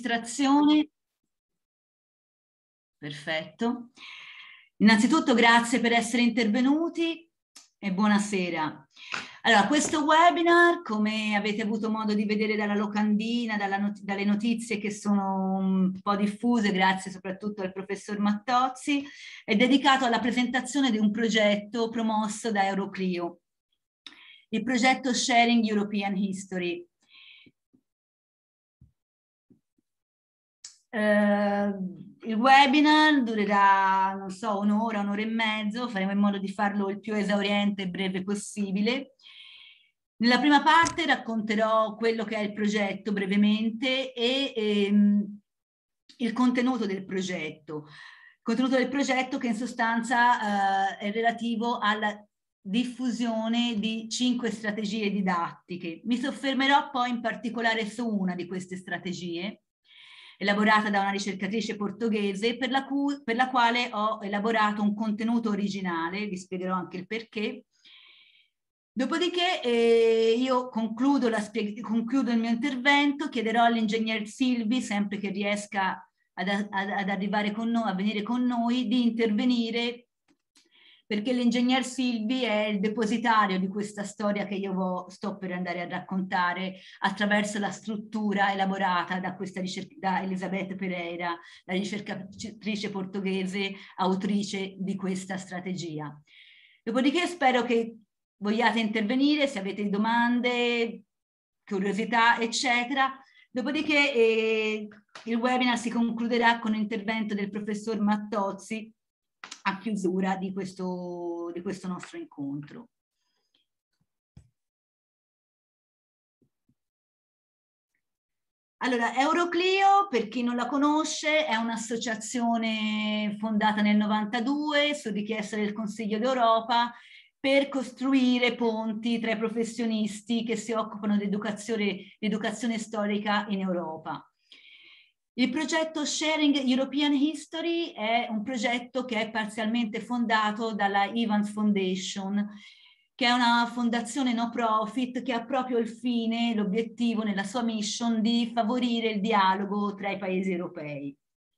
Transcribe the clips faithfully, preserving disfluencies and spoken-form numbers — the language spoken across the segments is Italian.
registrazione. Perfetto. Innanzitutto grazie per essere intervenuti e buonasera. Allora, questo webinar, come avete avuto modo di vedere dalla locandina, dalla not- dalle notizie che sono un po' diffuse, grazie soprattutto al professor Mattozzi, è dedicato alla presentazione di un progetto promosso da Euroclio, il progetto Sharing European History. Uh, il webinar durerà, non so, un'ora, un'ora e mezzo, faremo in modo di farlo il più esauriente e breve possibile. Nella prima parte racconterò quello che è il progetto brevemente e ehm, il contenuto del progetto. Il contenuto del progetto che in sostanza eh, è relativo alla diffusione di cinque strategie didattiche. Mi soffermerò poi in particolare su una di queste strategie, elaborata da una ricercatrice portoghese, per la, cui, per la quale ho elaborato un contenuto originale, vi spiegherò anche il perché. Dopodiché eh, io concludo, la concludo il mio intervento, chiederò all'ingegner Silvi, sempre che riesca ad, ad, ad arrivare con noi, a venire con noi, di intervenire, perché l'ingegner Silvi è il depositario di questa storia che io sto per andare a raccontare attraverso la struttura elaborata da, questa da Elisabeth Pereira, la ricercatrice portoghese, autrice di questa strategia. Dopodiché spero che vogliate intervenire, se avete domande, curiosità, eccetera. Dopodiché eh, il webinar si concluderà con l'intervento del professor Mattozzi a chiusura di questo, di questo nostro incontro. Allora, Euroclio, per chi non la conosce, è un'associazione fondata nel novantadue su richiesta del Consiglio d'Europa per costruire ponti tra i professionisti che si occupano di educazione, di educazione storica in Europa. Il progetto Sharing European History è un progetto che è parzialmente fondato dalla Evans Foundation, che è una fondazione no profit che ha proprio il fine, l'obiettivo nella sua mission di favorire il dialogo tra i paesi europei.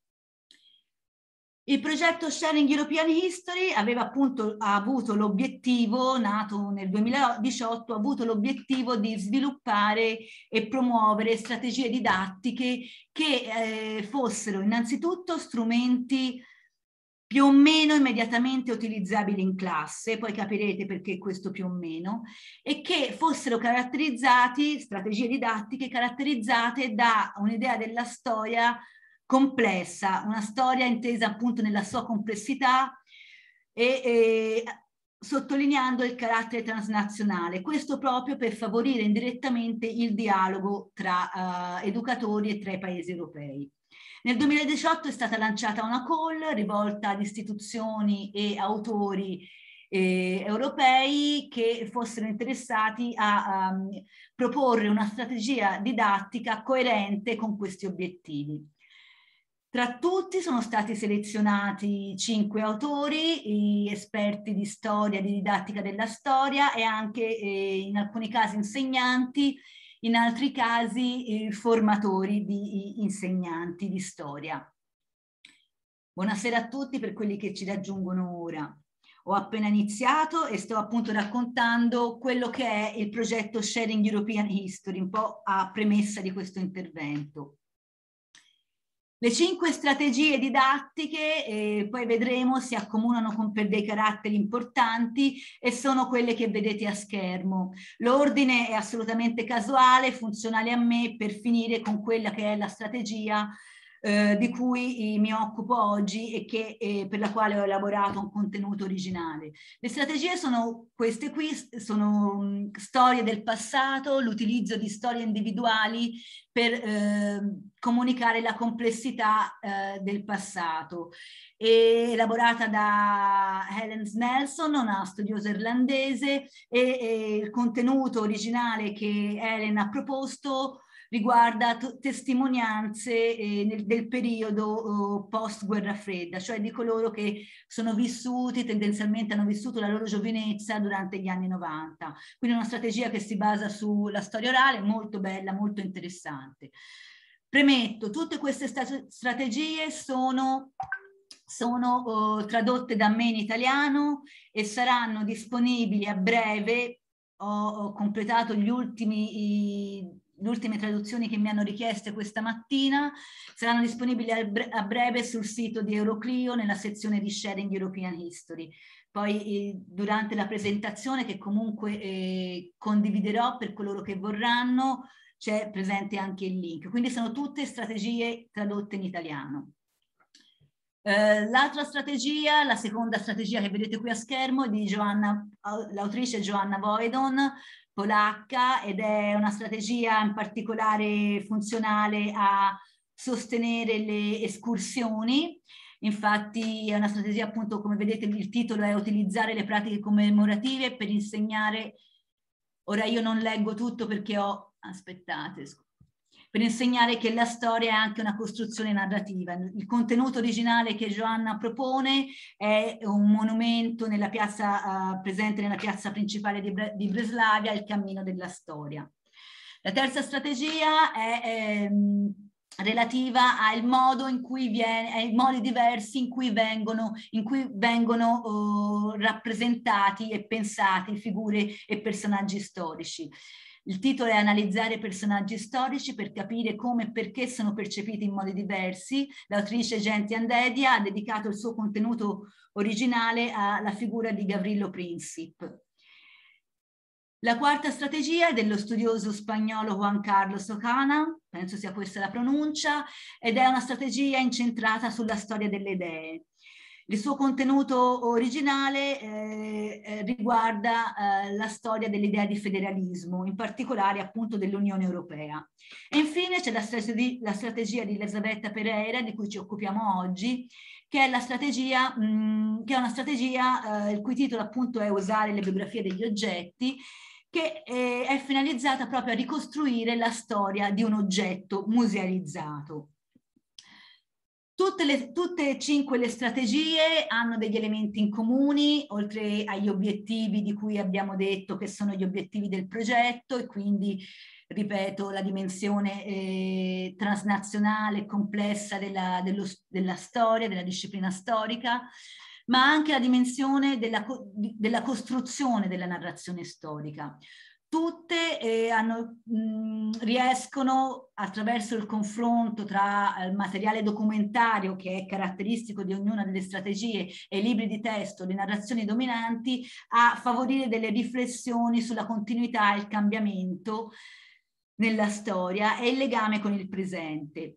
Il progetto Sharing European History aveva appunto ha avuto l'obiettivo, nato nel duemiladiciotto, ha avuto l'obiettivo di sviluppare e promuovere strategie didattiche che eh, fossero innanzitutto strumenti più o meno immediatamente utilizzabili in classe, poi capirete perché questo più o meno, e che fossero caratterizzati, strategie didattiche caratterizzate da un'idea della storia complessa, una storia intesa appunto nella sua complessità e, e sottolineando il carattere transnazionale, questo proprio per favorire indirettamente il dialogo tra uh, educatori e tra i paesi europei. Nel duemiladiciotto è stata lanciata una call rivolta ad istituzioni e autori eh, europei che fossero interessati a um, proporre una strategia didattica coerente con questi obiettivi. Tra tutti sono stati selezionati cinque autori, esperti di storia, di didattica della storia e anche eh, in alcuni casi insegnanti, in altri casi eh, formatori di insegnanti di storia. Buonasera a tutti per quelli che ci raggiungono ora. Ho appena iniziato e sto appunto raccontando quello che è il progetto Sharing European History, un po' a premessa di questo intervento. Le cinque strategie didattiche, eh, poi vedremo, si accomunano con per dei caratteri importanti e sono quelle che vedete a schermo. L'ordine è assolutamente casuale, funzionale a me per finire con quella che è la strategia eh, di cui eh, mi occupo oggi e che, eh, per la quale ho elaborato un contenuto originale. Le strategie sono queste qui, sono mh, storie del passato, l'utilizzo di storie individuali per eh, comunicare la complessità eh, del passato. È elaborata da Helen Snelson, una studiosa irlandese, e, e il contenuto originale che Helen ha proposto riguarda testimonianze eh, nel, del periodo oh, post guerra fredda, cioè di coloro che sono vissuti, tendenzialmente hanno vissuto la loro giovinezza durante gli anni novanta. Quindi una strategia che si basa sulla storia orale, molto bella, molto interessante. Premetto, tutte queste strategie sono, sono uh, tradotte da me in italiano e saranno disponibili a breve. Ho, ho completato gli ultimi, i, le ultime traduzioni che mi hanno richieste questa mattina, saranno disponibili a, bre a breve sul sito di Euroclio nella sezione di Sharing European History. Poi eh, durante la presentazione, che comunque eh, condividerò per coloro che vorranno, c'è presente anche il link. Quindi sono tutte strategie tradotte in italiano. Eh, L'altra strategia, la seconda strategia che vedete qui a schermo, è di Joanna, l'autrice Joanna Boydon, polacca, ed è una strategia in particolare funzionale a sostenere le escursioni. Infatti è una strategia, appunto, come vedete il titolo è utilizzare le pratiche commemorative per insegnare. Ora io non leggo tutto perché ho, aspettate, per insegnare che la storia è anche una costruzione narrativa. Il contenuto originale che Joanna propone è un monumento nella piazza, uh, presente nella piazza principale di, Bre di Breslavia, il Cammino della Storia. La terza strategia è ehm, relativa al modo in cui viene, ai modi diversi in cui vengono, in cui vengono uh, rappresentati e pensati figure e personaggi storici. Il titolo è Analizzare personaggi storici per capire come e perché sono percepiti in modi diversi. L'autrice Genti Andedia ha dedicato il suo contenuto originale alla figura di Gavrilo Princip. La quarta strategia è dello studioso spagnolo Juan Carlos Ocana, penso sia questa la pronuncia, ed è una strategia incentrata sulla storia delle idee. Il suo contenuto originale eh, riguarda eh, la storia dell'idea di federalismo, in particolare appunto dell'Unione Europea. E infine c'è la, strategi la strategia di Elisabetta Pereira, di cui ci occupiamo oggi, che è, la strategia, mh, che è una strategia eh, il cui titolo appunto è Usare le biografie degli oggetti, che eh, è finalizzata proprio a ricostruire la storia di un oggetto musealizzato. Tutte, le, tutte e cinque le strategie hanno degli elementi in comuni, oltre agli obiettivi di cui abbiamo detto che sono gli obiettivi del progetto, e quindi, ripeto, la dimensione eh, transnazionale complessa della, dello, della storia, della disciplina storica, ma anche la dimensione della, della costruzione della narrazione storica. Tutte eh, hanno, mh, riescono, attraverso il confronto tra il materiale documentario, che è caratteristico di ognuna delle strategie, e i libri di testo, le narrazioni dominanti, a favorire delle riflessioni sulla continuità e il cambiamento nella storia e il legame con il presente.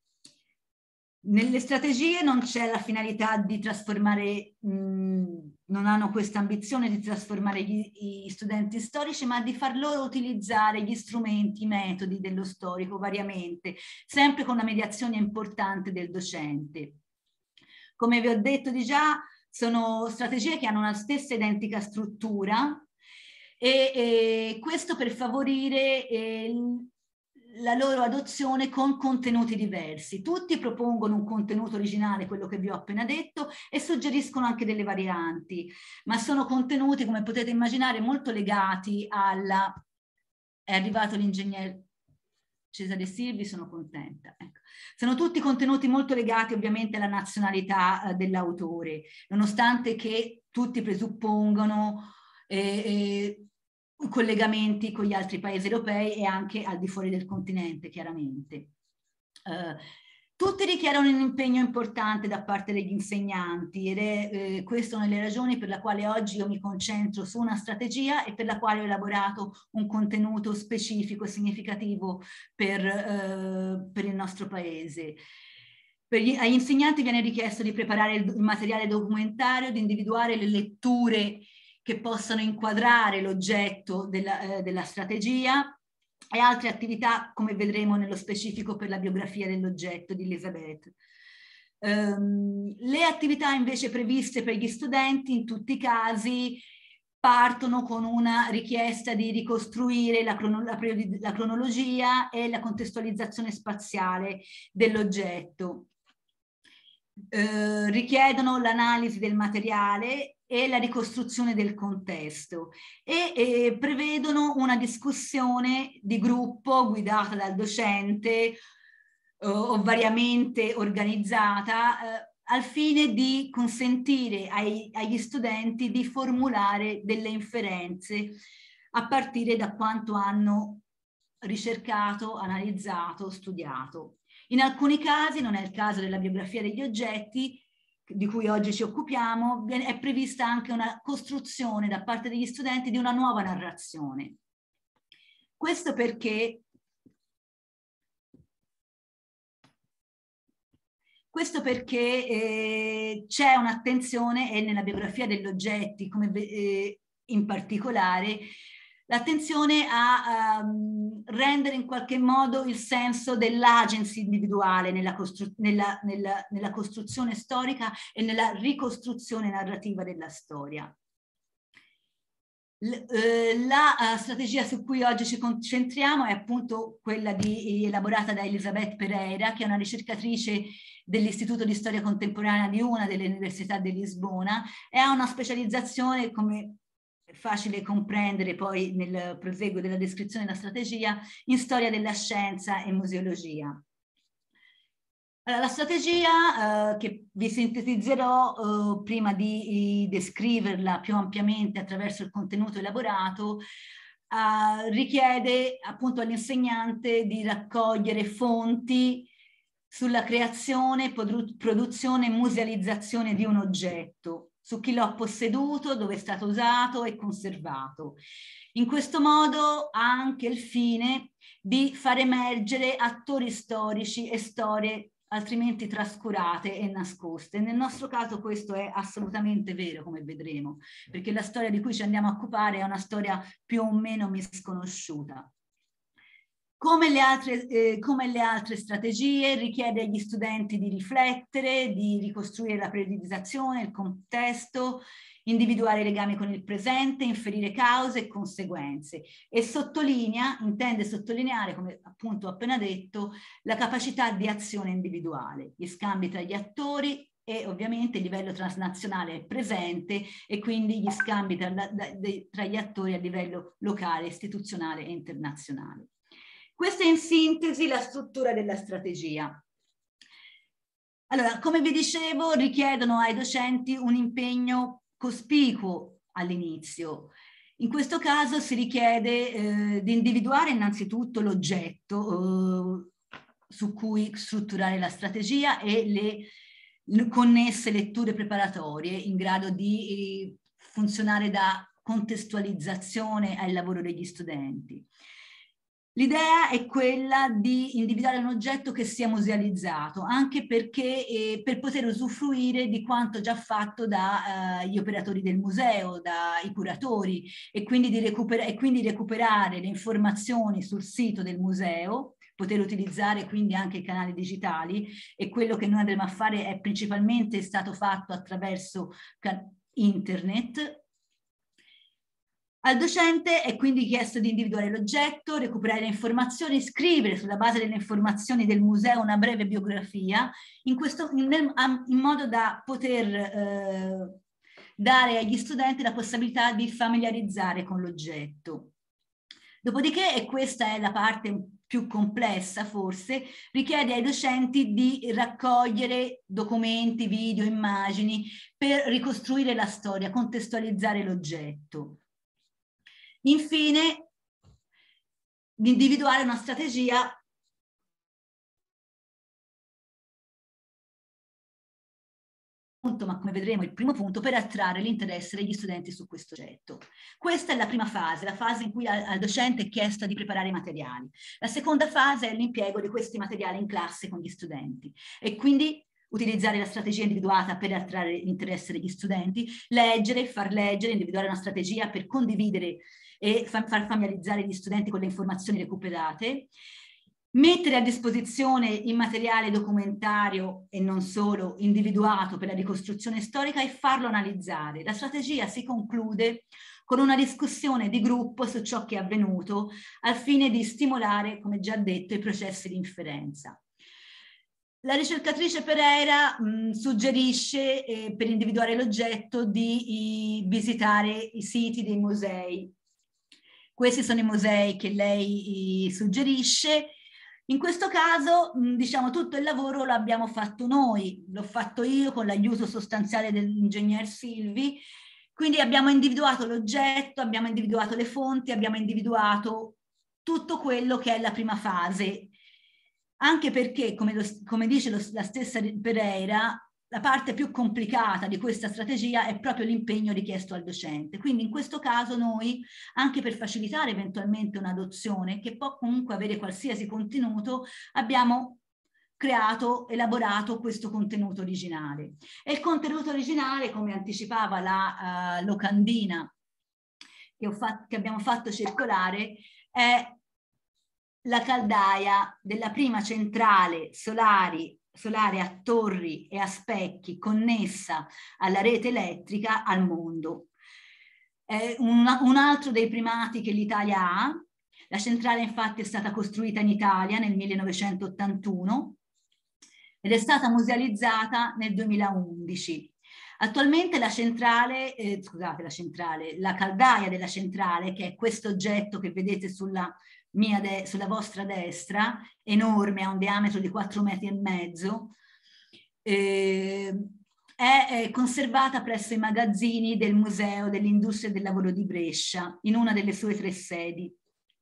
Nelle strategie non c'è la finalità di trasformare, mh, non hanno questa ambizione di trasformare gli, gli studenti storici, ma di far loro utilizzare gli strumenti, i metodi dello storico variamente, sempre con una mediazione importante del docente. Come vi ho detto di già, sono strategie che hanno una stessa identica struttura, e, e questo per favorire eh, la loro adozione con contenuti diversi. Tutti propongono un contenuto originale, quello che vi ho appena detto, e suggeriscono anche delle varianti, ma sono contenuti, come potete immaginare, molto legati alla... È arrivato l'ingegnere Cesare Silvi, sono contenta. Ecco. Sono tutti contenuti molto legati ovviamente alla nazionalità eh, dell'autore, nonostante che tutti presuppongono eh, eh, collegamenti con gli altri paesi europei e anche al di fuori del continente, chiaramente. Uh, tutti richiedono un impegno importante da parte degli insegnanti, ed è eh, questa una delle ragioni per la quale oggi io mi concentro su una strategia e per la quale ho elaborato un contenuto specifico e significativo per, eh, per il nostro paese. Per gli, agli insegnanti viene richiesto di preparare il, il materiale documentario, di individuare le letture che possano inquadrare l'oggetto della, eh, della strategia, e altre attività, come vedremo nello specifico per la biografia dell'oggetto di Elisabeth. Um, le attività invece previste per gli studenti in tutti i casi partono con una richiesta di ricostruire la, crono la, la cronologia e la contestualizzazione spaziale dell'oggetto. Uh, richiedono l'analisi del materiale e la ricostruzione del contesto, e eh, prevedono una discussione di gruppo guidata dal docente o variamente organizzata, eh, al fine di consentire ai, agli studenti di formulare delle inferenze a partire da quanto hanno ricercato, analizzato, studiato. In alcuni casi, non è il caso della biografia degli oggetti, di cui oggi ci occupiamo, è prevista anche una costruzione da parte degli studenti di una nuova narrazione. Questo perché Questo perché eh, c'è un'attenzione, e nella biografia degli oggetti, come eh, in particolare, l'attenzione a um, rendere in qualche modo il senso dell'agency individuale nella, costru nella, nella, nella costruzione storica e nella ricostruzione narrativa della storia. La uh, strategia su cui oggi ci concentriamo è appunto quella di, elaborata da Elisabeth Pereira, che è una ricercatrice dell'Istituto di Storia Contemporanea di una delle università di Lisbona, e ha una specializzazione, come è facile comprendere poi nel proseguo della descrizione della strategia, in storia della scienza e museologia. Allora, la strategia, eh, che vi sintetizzerò eh, prima di, di descriverla più ampiamente attraverso il contenuto elaborato, eh, richiede appunto all'insegnante di raccogliere fonti sulla creazione, produ produzione e musealizzazione di un oggetto, su chi lo ha posseduto, dove è stato usato e conservato. In questo modo ha anche il fine di far emergere attori storici e storie altrimenti trascurate e nascoste. Nel nostro caso questo è assolutamente vero, come vedremo, perché la storia di cui ci andiamo a occupare è una storia più o meno misconosciuta. Come le altre, eh, come le altre strategie, richiede agli studenti di riflettere, di ricostruire la periodizzazione, il contesto, individuare i legami con il presente, inferire cause e conseguenze, e sottolinea, intende sottolineare, come appunto ho appena detto, la capacità di azione individuale, gli scambi tra gli attori e ovviamente il livello transnazionale è presente, e quindi gli scambi tra, da, de, tra gli attori a livello locale, istituzionale e internazionale. Questa è in sintesi la struttura della strategia. Allora, come vi dicevo, richiedono ai docenti un impegno cospicuo all'inizio. In questo caso si richiede eh, di individuare innanzitutto l'oggetto eh, su cui strutturare la strategia e le, le connesse letture preparatorie in grado di eh, funzionare da contestualizzazione al lavoro degli studenti. L'idea è quella di individuare un oggetto che sia musealizzato, anche perché eh, per poter usufruire di quanto già fatto dagli eh, operatori del museo, dai curatori, e quindi, di recupera e quindi recuperare le informazioni sul sito del museo, poter utilizzare quindi anche i canali digitali, e quello che noi andremo a fare è principalmente stato fatto attraverso internet. Al docente è quindi chiesto di individuare l'oggetto, recuperare le informazioni, scrivere sulla base delle informazioni del museo una breve biografia, in, questo, in, in modo da poter eh, dare agli studenti la possibilità di familiarizzare con l'oggetto. Dopodiché, e questa è la parte più complessa forse, richiede ai docenti di raccogliere documenti, video, immagini per ricostruire la storia, contestualizzare l'oggetto. Infine, di individuare una strategia ma come vedremo il primo punto, per attrarre l'interesse degli studenti su questo oggetto. Questa è la prima fase, la fase in cui al, al docente è chiesto di preparare i materiali. La seconda fase è l'impiego di questi materiali in classe con gli studenti, e quindi utilizzare la strategia individuata per attrarre l'interesse degli studenti, leggere, far leggere, individuare una strategia per condividere e far familiarizzare gli studenti con le informazioni recuperate, mettere a disposizione il materiale documentario e non solo individuato per la ricostruzione storica e farlo analizzare. La strategia si conclude con una discussione di gruppo su ciò che è avvenuto, al fine di stimolare, come già detto, i processi di inferenza. La ricercatrice Pereira mh, suggerisce eh, per individuare l'oggetto di i, visitare i siti dei musei. Questi sono i musei che lei i, suggerisce. In questo caso, diciamo, tutto il lavoro lo abbiamo fatto noi, l'ho fatto io con l'aiuto sostanziale dell'ingegner Silvi, quindi abbiamo individuato l'oggetto, abbiamo individuato le fonti, abbiamo individuato tutto quello che è la prima fase, anche perché, come, lo, come dice lo, la stessa Pereira, la parte più complicata di questa strategia è proprio l'impegno richiesto al docente. Quindi in questo caso noi, anche per facilitare eventualmente un'adozione che può comunque avere qualsiasi contenuto, abbiamo creato, elaborato questo contenuto originale. E il contenuto originale, come anticipava la uh, locandina che, ho fatto, che abbiamo fatto circolare, è la caldaia della prima centrale solari, solare a torri e a specchi connessa alla rete elettrica al mondo. È un, un altro dei primati che l'Italia ha. La centrale infatti è stata costruita in Italia nel millenovecentottantuno ed è stata musealizzata nel duemilaundici. Attualmente la centrale, eh, scusate, la centrale, la caldaia della centrale, che è questo oggetto che vedete sulla, mia de sulla vostra destra, enorme, ha un diametro di quattro metri e mezzo, eh, è, è conservata presso i magazzini del Museo dell'Industria e del Lavoro di Brescia, in una delle sue tre sedi.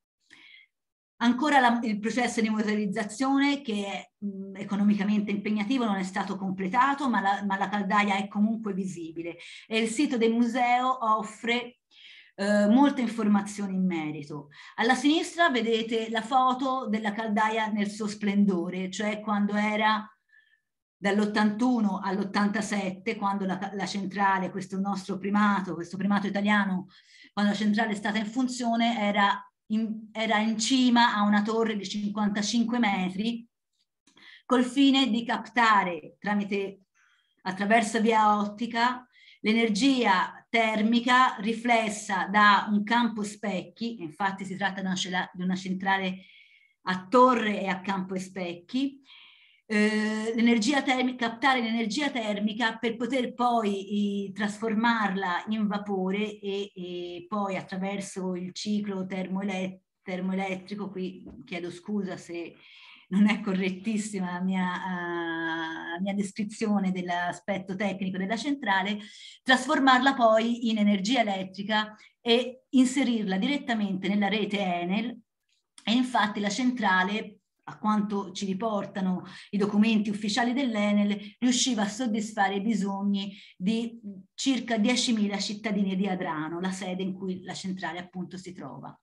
Ancora la, il processo di musealizzazione, che è mh, economicamente impegnativo, non è stato completato, ma la, ma la caldaia è comunque visibile e il sito del museo offre eh, molte informazioni in merito. Alla sinistra vedete la foto della caldaia nel suo splendore, cioè quando era dall'ottantuno all'ottantasette, quando la, la centrale, questo nostro primato, questo primato italiano, quando la centrale è stata in funzione, era In, era in cima a una torre di cinquantacinque metri col fine di captare tramite, attraverso via ottica, l'energia termica riflessa da un campo specchi, infatti si tratta di una, di una centrale a torre e a campo specchi, eh, l'energia termica, captare l'energia termica per poter poi eh, trasformarla in vapore e, e poi attraverso il ciclo termoelet termoelettrico, qui chiedo scusa se non è correttissima la mia, uh, mia descrizione dell'aspetto tecnico della centrale, trasformarla poi in energia elettrica e inserirla direttamente nella rete Enel. E infatti la centrale, a quanto ci riportano i documenti ufficiali dell'Enel, riusciva a soddisfare i bisogni di circa diecimila cittadini di Adrano, la sede in cui la centrale appunto si trova.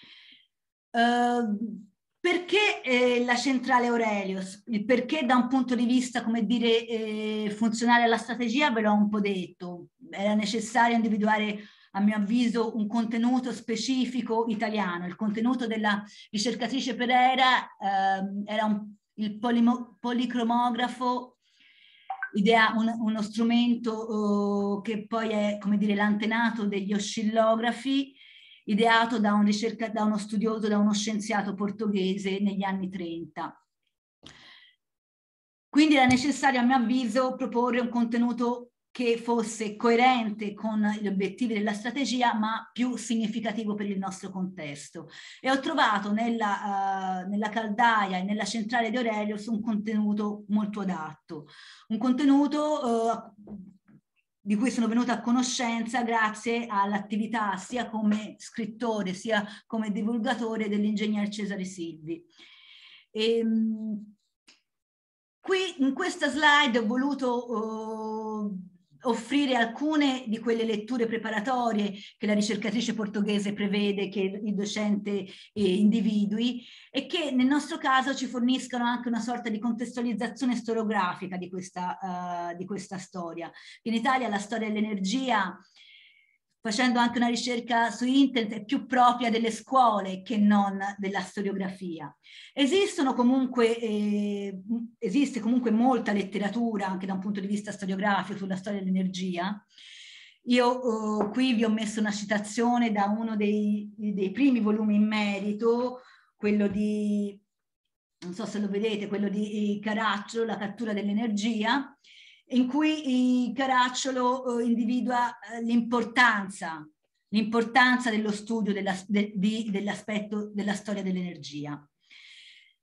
Uh, perché eh, la centrale Aurelius? Il perché da un punto di vista, come dire, eh, funzionale alla strategia ve l'ho un po' detto. Era necessario individuare, a mio avviso, un contenuto specifico italiano. Il contenuto della ricercatrice Pereira eh, era un, il policromografo, idea, un, uno strumento uh, che poi è, come dire, l'antenato degli oscillografi, ideato da, un ricerca, da uno studioso, da uno scienziato portoghese negli anni trenta. Quindi era necessario, a mio avviso, proporre un contenuto che fosse coerente con gli obiettivi della strategia, ma più significativo per il nostro contesto. E ho trovato nella, uh, nella caldaia e nella centrale di Aurelius un contenuto molto adatto, un contenuto uh, di cui sono venuta a conoscenza grazie all'attività sia come scrittore sia come divulgatore dell'ingegner Cesare Silvi. E, qui in questa slide ho voluto uh, offrire alcune di quelle letture preparatorie che la ricercatrice portoghese prevede che il docente eh, individui e che nel nostro caso ci forniscono anche una sorta di contestualizzazione storiografica di questa, uh, di questa storia. In Italia la storia dell'energia, facendo anche una ricerca su internet, è più propria delle scuole che non della storiografia. Esistono comunque, eh, esiste comunque molta letteratura, anche da un punto di vista storiografico, sulla storia dell'energia. Io eh, qui vi ho messo una citazione da uno dei, dei primi volumi in merito, quello di, non so se lo vedete, quello di Caracciolo, La cattura dell'energia, in cui Caracciolo eh, individua eh, l'importanza l'importanza dello studio della, de, di, dell'aspetto della storia dell'energia.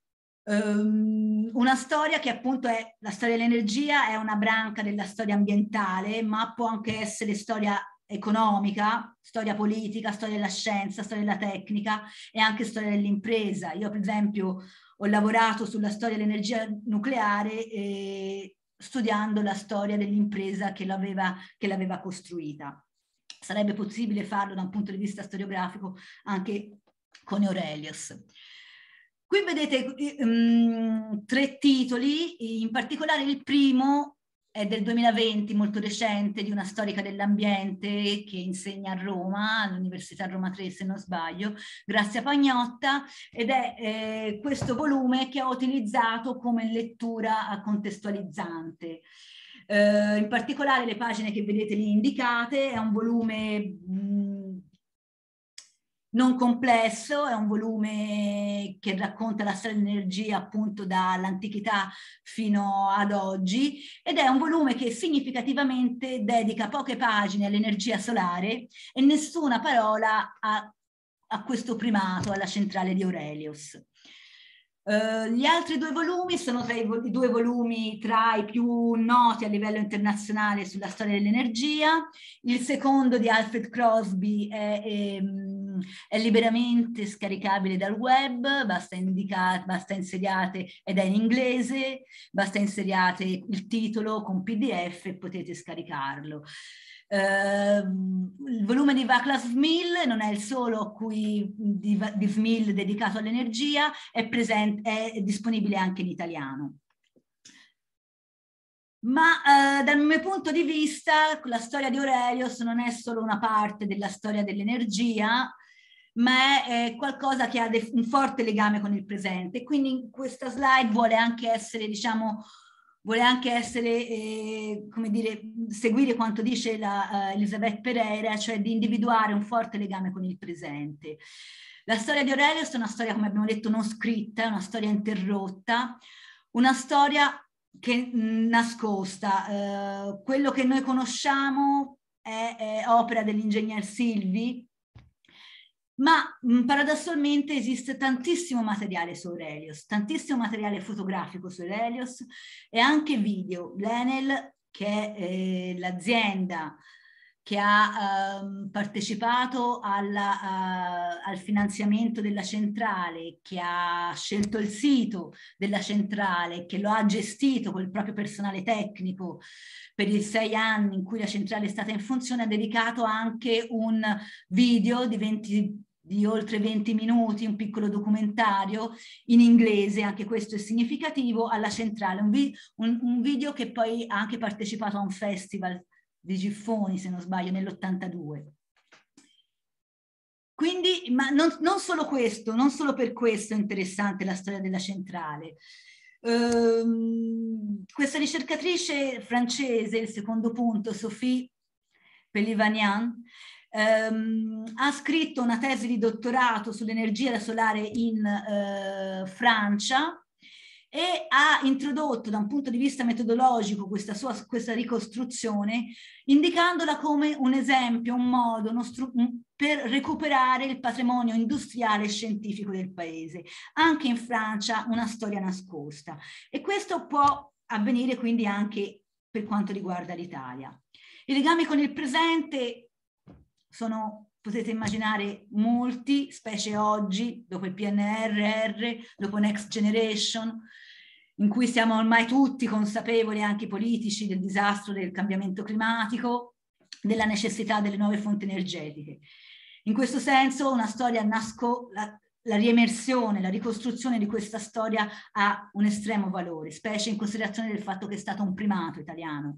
Um, una storia che appunto è, la storia dell'energia è una branca della storia ambientale, ma può anche essere storia economica, storia politica, storia della scienza, storia della tecnica e anche storia dell'impresa. Io per esempio ho lavorato sulla storia dell'energia nucleare eh, studiando la storia dell'impresa che l'aveva che l'aveva costruita. Sarebbe possibile farlo da un punto di vista storiografico anche con Aurelius. Qui vedete um, tre titoli, in particolare il primo è del duemilaventi, molto recente, di una storica dell'ambiente che insegna a Roma, all'Università Roma tre se non sbaglio, Grazia Pagnotta, ed è eh, questo volume che ho utilizzato come lettura contestualizzante. Uh, in particolare le pagine che vedete lì indicate, è un volume mh, non complesso, è un volume che racconta la storia dell'energia appunto dall'antichità fino ad oggi ed è un volume che significativamente dedica poche pagine all'energia solare e nessuna parola a, a questo primato, alla centrale di Aurelius. Uh, gli altri due volumi sono tra i, i due volumi tra i più noti a livello internazionale sulla storia dell'energia. Il secondo di Alfred Crosby è, è, è liberamente scaricabile dal web, basta, indicate, basta inseriate, ed è in inglese, basta inseriate il titolo con P D F e potete scaricarlo. Uh, il volume di Václav Smil non è il solo a cui, di, di Smil dedicato all'energia, è, presente, è disponibile anche in italiano. Ma uh, dal mio punto di vista la storia di Aurelius non è solo una parte della storia dell'energia, ma è, è qualcosa che ha un forte legame con il presente. Quindi in questa slide vuole anche essere, diciamo, vuole anche essere, eh, come dire, seguire quanto dice la, uh, Elisabeth Pereira, cioè di individuare un forte legame con il presente. La storia di Aurelius è una storia, come abbiamo detto, non scritta, è una storia interrotta, una storia che mh, nascosta. Uh, quello che noi conosciamo è, è opera dell'ingegner Silvi, ma mh, paradossalmente esiste tantissimo materiale su Aurelius, tantissimo materiale fotografico su Aurelius e anche video. L'Enel, che è eh, l'azienda che ha um, partecipato alla, uh, al finanziamento della centrale, che ha scelto il sito della centrale, che lo ha gestito col proprio personale tecnico per i sei anni in cui la centrale è stata in funzione, ha dedicato anche un video di, venti, di oltre venti minuti, un piccolo documentario in inglese, anche questo è significativo, alla centrale, un, vi un, un video che poi ha anche partecipato a un festival di Giffoni, se non sbaglio, nell'ottantadue. Quindi, ma non, non solo questo, non solo per questo è interessante la storia della centrale. Ehm, questa ricercatrice francese, il secondo punto, Sophie Pellivanian, ehm, ha scritto una tesi di dottorato sull'energia solare in eh, Francia e ha introdotto da un punto di vista metodologico questa sua questa ricostruzione, indicandola come un esempio, un modo uno per recuperare il patrimonio industriale e scientifico del paese. Anche in Francia una storia nascosta. E questo può avvenire quindi anche per quanto riguarda l'Italia. I legami con il presente sono, potete immaginare, molti, specie oggi, dopo il P N R R, dopo Next Generation, in cui siamo ormai tutti consapevoli, anche i politici, del disastro del cambiamento climatico, della necessità delle nuove fonti energetiche. In questo senso una storia nasco, la, la riemersione, la ricostruzione di questa storia ha un estremo valore, specie in considerazione del fatto che è stato un primato italiano.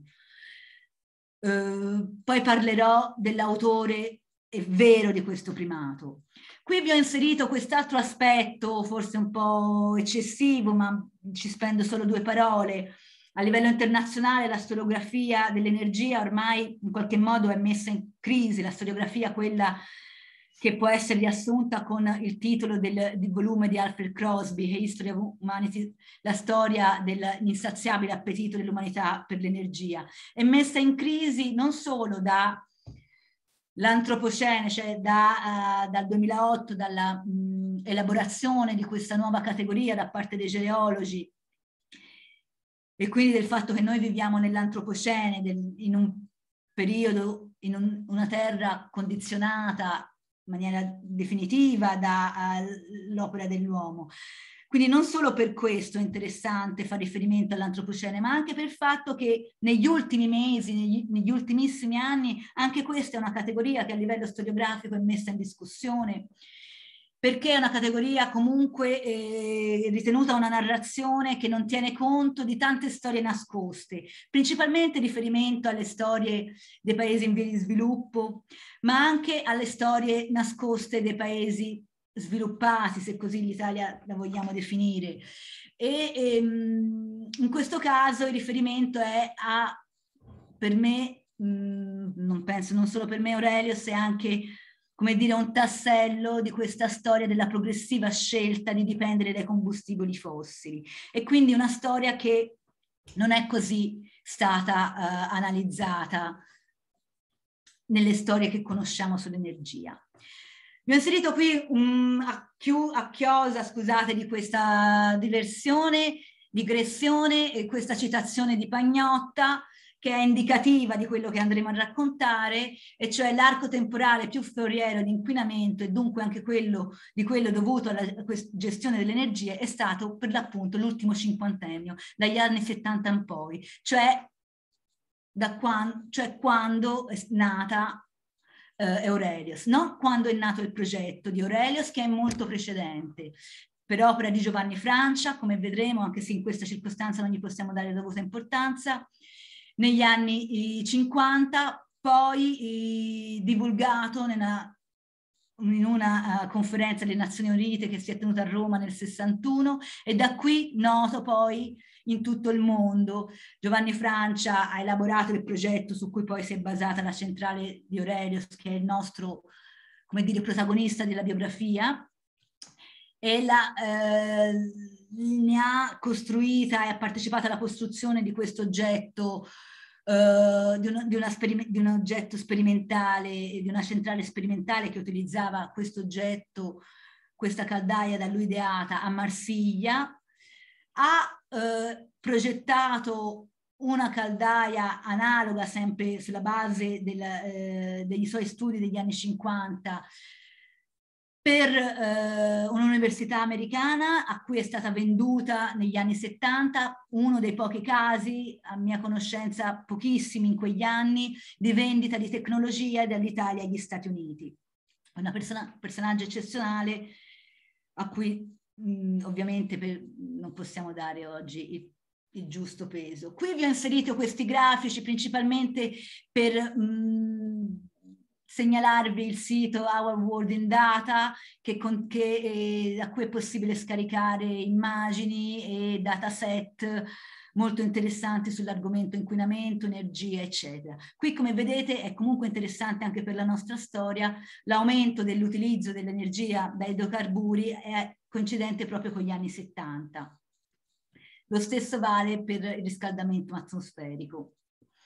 Uh, poi parlerò dell'autore vero di questo primato. Qui vi ho inserito quest'altro aspetto, forse un po' eccessivo, ma ci spendo solo due parole. A livello internazionale la storiografia dell'energia ormai in qualche modo è messa in crisi, la storiografia quella che può essere riassunta con il titolo del, del volume di Alfred Crosby, History of Humanity, la storia dell'insaziabile appetito dell'umanità per l'energia, è messa in crisi non solo da l'antropocene, cioè da, uh, dal duemilaotto, dalla, mh, mh, elaborazione di questa nuova categoria da parte dei geologi, e quindi del fatto che noi viviamo nell'antropocene, in un periodo, in un, una terra condizionata in maniera definitiva dall'opera dell'uomo. Quindi non solo per questo è interessante fare riferimento all'antropocene, ma anche per il fatto che negli ultimi mesi, negli, negli ultimissimi anni, anche questa è una categoria che a livello storiografico è messa in discussione, perché è una categoria comunque eh, ritenuta una narrazione che non tiene conto di tante storie nascoste, principalmente riferimento alle storie dei paesi in via di sviluppo, ma anche alle storie nascoste dei paesi sviluppati, se così l'Italia la vogliamo definire. E ehm, in questo caso il riferimento è a, per me, mh, non penso non solo per me Aurelius, è anche, come dire, un tassello di questa storia della progressiva scelta di dipendere dai combustibili fossili, e quindi una storia che non è così stata uh, analizzata nelle storie che conosciamo sull'energia. Vi ho inserito qui um, a, chiu, a chiosa, scusate, di questa diversione, digressione, e questa citazione di Pagnotta, che è indicativa di quello che andremo a raccontare, e cioè l'arco temporale più storiero di inquinamento, e dunque anche quello di quello dovuto alla gestione delle energie, è stato per l'appunto l'ultimo cinquantennio, dagli anni settanta in poi, cioè, da quando, cioè quando è nata Uh, Aurelius, non quando è nato il progetto di Aurelius, che è molto precedente, per opera di Giovanni Francia, come vedremo, anche se in questa circostanza non gli possiamo dare dovuta importanza, negli anni i, cinquanta, poi i, divulgato nella, in una uh, conferenza delle Nazioni Unite che si è tenuta a Roma nel sessantuno, e da qui noto poi in tutto il mondo. Giovanni Francia ha elaborato il progetto su cui poi si è basata la centrale di Aurelius, che è il nostro, come dire, protagonista della biografia, e la, eh, ne ha costruita e ha partecipato alla costruzione di questo oggetto, eh, di, una, di, una di un oggetto sperimentale, di una centrale sperimentale che utilizzava questo oggetto, questa caldaia da lui ideata a Marsiglia. Ha eh, progettato una caldaia analoga, sempre sulla base del, eh, degli suoi studi degli anni cinquanta, per eh, un'università americana, a cui è stata venduta negli anni settanta, uno dei pochi casi, a mia conoscenza pochissimi in quegli anni, di vendita di tecnologia dall'Italia agli Stati Uniti. Una persona, personaggio eccezionale a cui mh, ovviamente per, non possiamo dare oggi il, il giusto peso. Qui vi ho inserito questi grafici principalmente per mh, segnalarvi il sito Our World in Data, che, con, che, eh, a cui è possibile scaricare immagini e dataset molto interessanti sull'argomento inquinamento, energia, eccetera. Qui, come vedete, è comunque interessante anche per la nostra storia, l'aumento dell'utilizzo dell'energia da idrocarburi è coincidente proprio con gli anni settanta. Lo stesso vale per il riscaldamento atmosferico.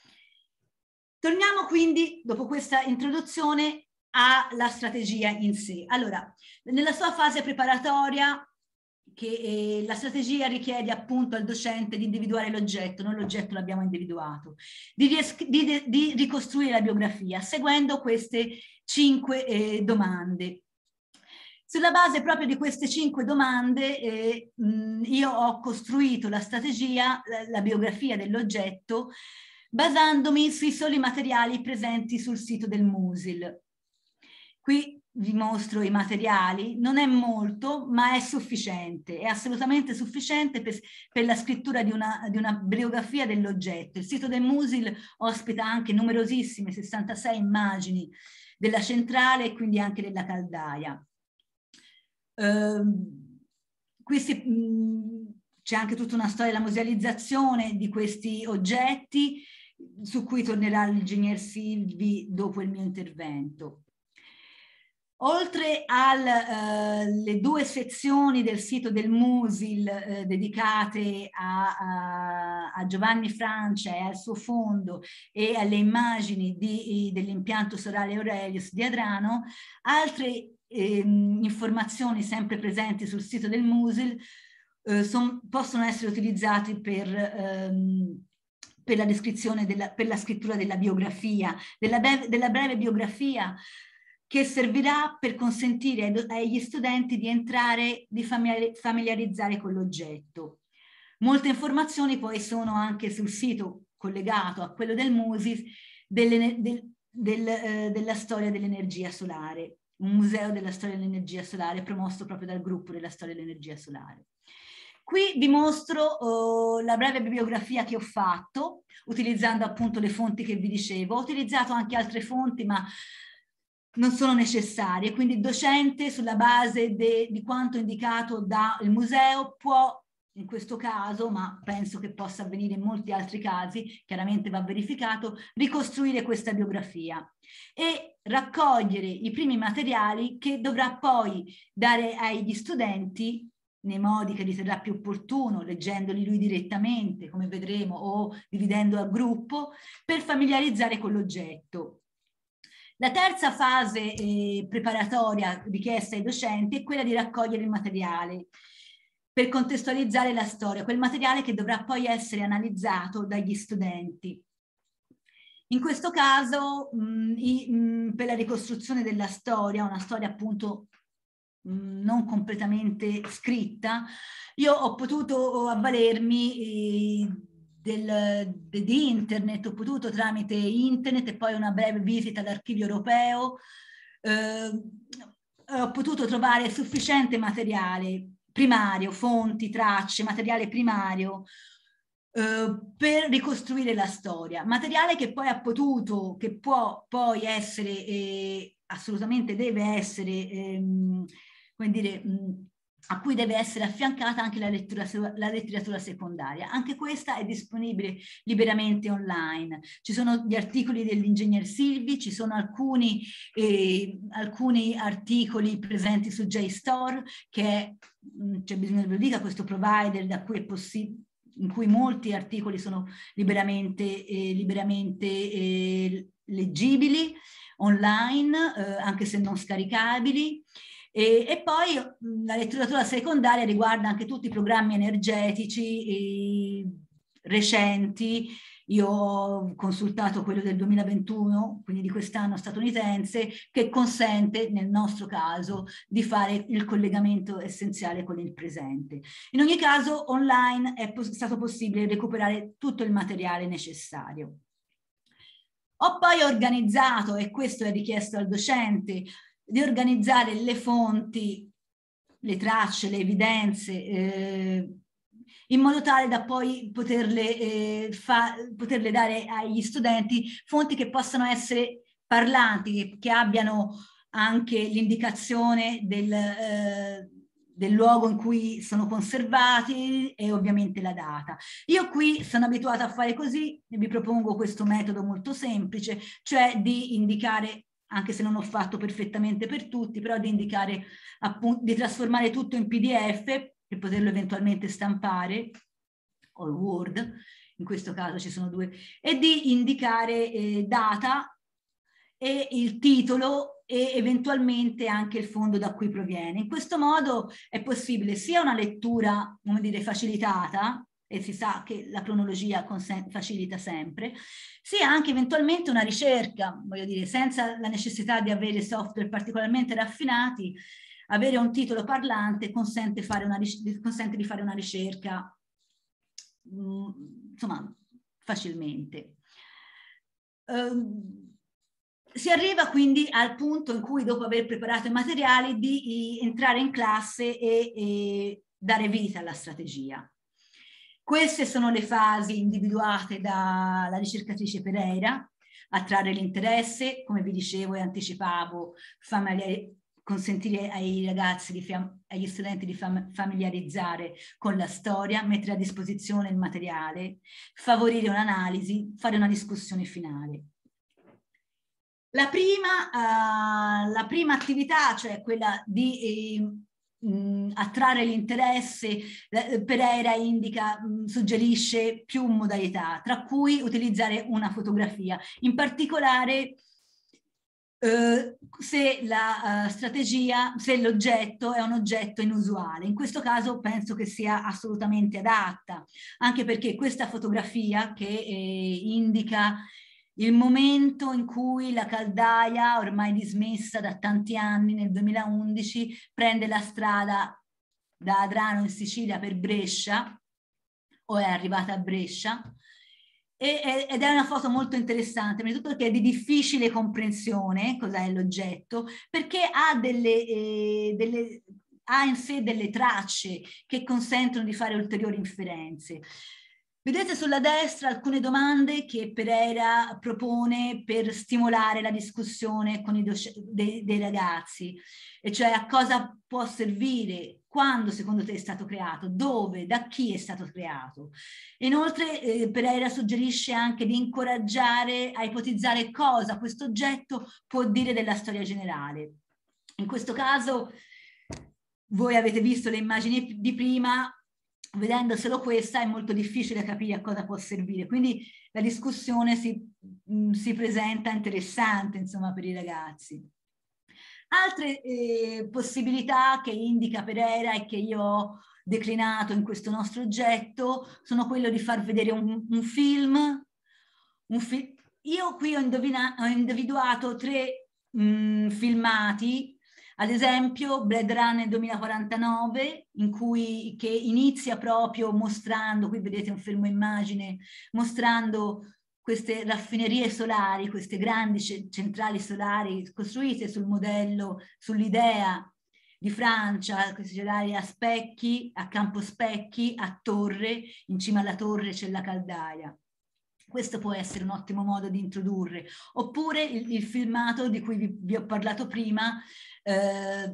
Torniamo quindi, dopo questa introduzione, alla strategia in sé. Allora, nella sua fase preparatoria, che eh, la strategia richiede appunto al docente di individuare l'oggetto, noi l'oggetto l'abbiamo individuato, di, di, di ricostruire la biografia seguendo queste cinque eh, domande. Sulla base proprio di queste cinque domande eh, mh, io ho costruito la strategia, la, la biografia dell'oggetto, basandomi sui soli materiali presenti sul sito del Musil. Qui vi mostro i materiali, non è molto, ma è sufficiente, è assolutamente sufficiente per, per la scrittura di una, di una biografia dell'oggetto. Il sito del Musil ospita anche numerosissime, sessantasei immagini della centrale e quindi anche della caldaia. Uh, qui c'è anche tutta una storia della musealizzazione di questi oggetti, su cui tornerà l'ingegner Silvi dopo il mio intervento. Oltre alle uh, due sezioni del sito del Musil uh, dedicate a, a, a Giovanni Francia e al suo fondo e alle immagini dell'impianto solare Aurelius di Adrano, altre eh, informazioni sempre presenti sul sito del MUSIL eh, son, possono essere utilizzati per, ehm, per la descrizione, della, per la scrittura della biografia, della, breve, della breve biografia, che servirà per consentire agli studenti di entrare, di familiarizzare con l'oggetto. Molte informazioni poi sono anche sul sito collegato a quello del MUSIS delle, del, del, eh, della storia dell'energia solare, un museo della storia dell'energia solare promosso proprio dal gruppo della storia dell'energia solare. Qui vi mostro oh, la breve bibliografia che ho fatto, utilizzando appunto le fonti che vi dicevo. Ho utilizzato anche altre fonti, ma non sono necessarie, quindi il docente, sulla base di quanto indicato dal museo, può, in questo caso, ma penso che possa avvenire in molti altri casi, chiaramente va verificato, ricostruire questa biografia e raccogliere i primi materiali che dovrà poi dare agli studenti nei modi che riterrà più opportuno, leggendoli lui direttamente, come vedremo, o dividendo a gruppo, per familiarizzare con l'oggetto. La terza fase eh, preparatoria richiesta ai docenti è quella di raccogliere il materiale per contestualizzare la storia, quel materiale che dovrà poi essere analizzato dagli studenti. In questo caso, mh, i, mh, per la ricostruzione della storia, una storia appunto mh, non completamente scritta, io ho potuto avvalermi eh, Del, de, di internet, ho potuto tramite internet e poi una breve visita all'archivio europeo, eh, ho potuto trovare sufficiente materiale primario, fonti, tracce, materiale primario eh, per ricostruire la storia, materiale che poi ha potuto, che può poi essere, eh, assolutamente deve essere, ehm, come dire, mh, a cui deve essere affiancata anche la, lettura, la letteratura secondaria. Anche questa è disponibile liberamente online. Ci sono gli articoli dell'ingegner Silvi, ci sono alcuni, eh, alcuni articoli presenti su JSTOR, che è, c'è bisogno che ve lo dica, questo provider da cui è possibile, in cui molti articoli sono liberamente, eh, liberamente eh, leggibili online, eh, anche se non scaricabili. E, e poi la letteratura secondaria riguarda anche tutti i programmi energetici eh, recenti. Io ho consultato quello del duemilaventuno, quindi di quest'anno statunitense, che consente nel nostro caso di fare il collegamento essenziale con il presente. In ogni caso online è pos- stato possibile recuperare tutto il materiale necessario. Ho poi organizzato, e questo è richiesto al docente, di organizzare le fonti, le tracce, le evidenze, eh, in modo tale da poi poterle, eh, fa, poterle dare agli studenti fonti che possano essere parlanti, che, che abbiano anche l'indicazione del, eh, del luogo in cui sono conservati e ovviamente la data. Io qui sono abituata a fare così e vi propongo questo metodo molto semplice, cioè di indicare, anche se non ho fatto perfettamente per tutti, però di indicare, appunto, di trasformare tutto in P D F per poterlo eventualmente stampare, o Word, in questo caso ci sono due, e di indicare eh, data e il titolo e eventualmente anche il fondo da cui proviene. In questo modo è possibile sia una lettura, come dire, facilitata, e si sa che la cronologia facilita sempre, sia anche eventualmente una ricerca, voglio dire, senza la necessità di avere software particolarmente raffinati. Avere un titolo parlante consente, fare una, consente di fare una ricerca, mh, insomma, facilmente. Um, Si arriva quindi al punto in cui, dopo aver preparato i materiali, di entrare in classe e, e dare vita alla strategia. Queste sono le fasi individuate dalla ricercatrice Pereira: attrarre l'interesse, come vi dicevo e anticipavo, consentire ai ragazzi, di agli studenti di fam familiarizzare con la storia, mettere a disposizione il materiale, favorire un'analisi, fare una discussione finale. La prima, uh, la prima attività, cioè quella di eh, mh, attrarre l'interesse, eh, Pereira indica, mh, suggerisce più modalità, tra cui utilizzare una fotografia. In particolare Uh, se la uh, strategia, se l'oggetto è un oggetto inusuale. In questo caso penso che sia assolutamente adatta, anche perché questa fotografia che eh, indica il momento in cui la caldaia, ormai dismessa da tanti anni, nel duemilaundici, prende la strada da Adrano in Sicilia per Brescia, o è arrivata a Brescia, ed è una foto molto interessante, prima di tutto perché è di difficile comprensione cos'è l'oggetto, perché ha, delle, eh, delle, ha in sé delle tracce che consentono di fare ulteriori inferenze. Vedete sulla destra alcune domande che Pereira propone per stimolare la discussione con i dei, dei ragazzi, e cioè a cosa può servire, quando secondo te è stato creato, dove, da chi è stato creato. Inoltre eh, Pereira suggerisce anche di incoraggiare a ipotizzare cosa questo oggetto può dire della storia generale. In questo caso voi avete visto le immagini di prima, vedendo solo questa è molto difficile capire a cosa può servire, quindi la discussione si, mh, si presenta interessante, insomma, per i ragazzi. Altre eh, possibilità che indica Pereira e che io ho declinato in questo nostro oggetto sono quello di far vedere un, un film. Un fi io qui ho, ho individuato tre mh, filmati, ad esempio Blade Runner duemilaquarantanove, in cui, che inizia proprio mostrando, qui vedete un fermo immagine, mostrando queste raffinerie solari, queste grandi centrali solari costruite sul modello, sull'idea di Francia, questi solari a specchi, a campo specchi, a torre, in cima alla torre c'è la caldaia. Questo può essere un ottimo modo di introdurre. Oppure il, il filmato di cui vi, vi ho parlato prima, eh,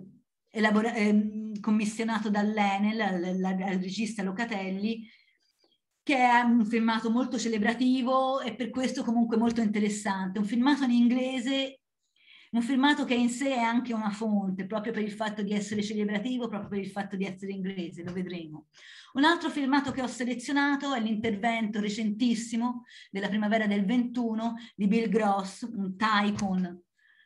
eh, commissionato dall'Enel, al regista Locatelli, che è un filmato molto celebrativo e per questo comunque molto interessante. Un filmato in inglese, un filmato che in sé è anche una fonte, proprio per il fatto di essere celebrativo, proprio per il fatto di essere inglese, lo vedremo. Un altro filmato che ho selezionato è l'intervento recentissimo della primavera del ventuno di Bill Gross, un tycoon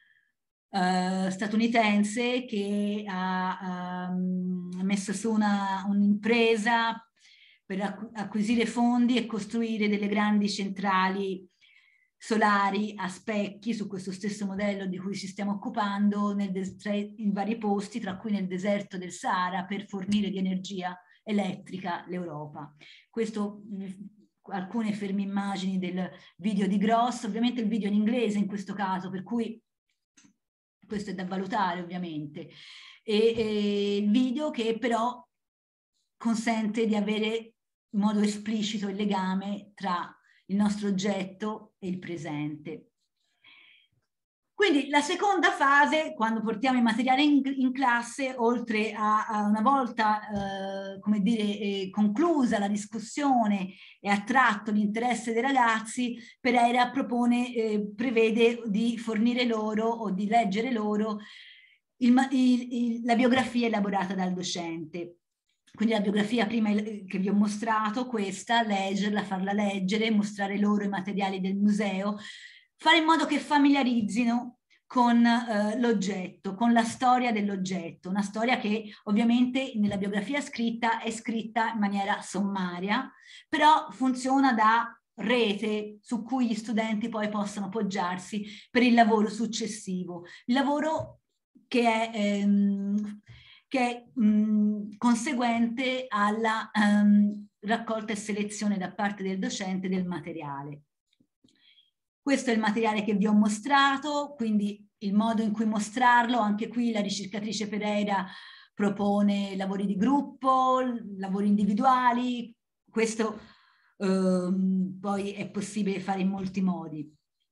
Uh, statunitense che ha um, messo su un'impresa un per acqu acquisire fondi e costruire delle grandi centrali solari a specchi su questo stesso modello di cui ci stiamo occupando nel in vari posti, tra cui nel deserto del Sahara, per fornire di energia elettrica l'Europa. Questo alcune ferme immagini del video di Gross, ovviamente il video in inglese in questo caso, per cui questo è da valutare ovviamente, e, e il video che però consente di avere in modo esplicito il legame tra il nostro oggetto e il presente. Quindi la seconda fase, quando portiamo il materiale in, in classe, oltre a, a una volta eh, come dire, eh, conclusa la discussione e attratto l'interesse dei ragazzi, Pereira propone, eh, prevede di fornire loro o di leggere loro il, il, il, la biografia elaborata dal docente. Quindi la biografia prima che vi ho mostrato, questa, leggerla, farla leggere, mostrare loro i materiali del museo, fare in modo che familiarizzino con eh, l'oggetto, con la storia dell'oggetto, una storia che ovviamente nella biografia scritta è scritta in maniera sommaria, però funziona da rete su cui gli studenti poi possono poggiarsi per il lavoro successivo, il lavoro che è, ehm, che è mh, conseguente alla ehm, raccolta e selezione da parte del docente del materiale. Questo è il materiale che vi ho mostrato, quindi il modo in cui mostrarlo, anche qui la ricercatrice Pereira propone lavori di gruppo, lavori individuali, questo ehm, poi è possibile fare in molti modi.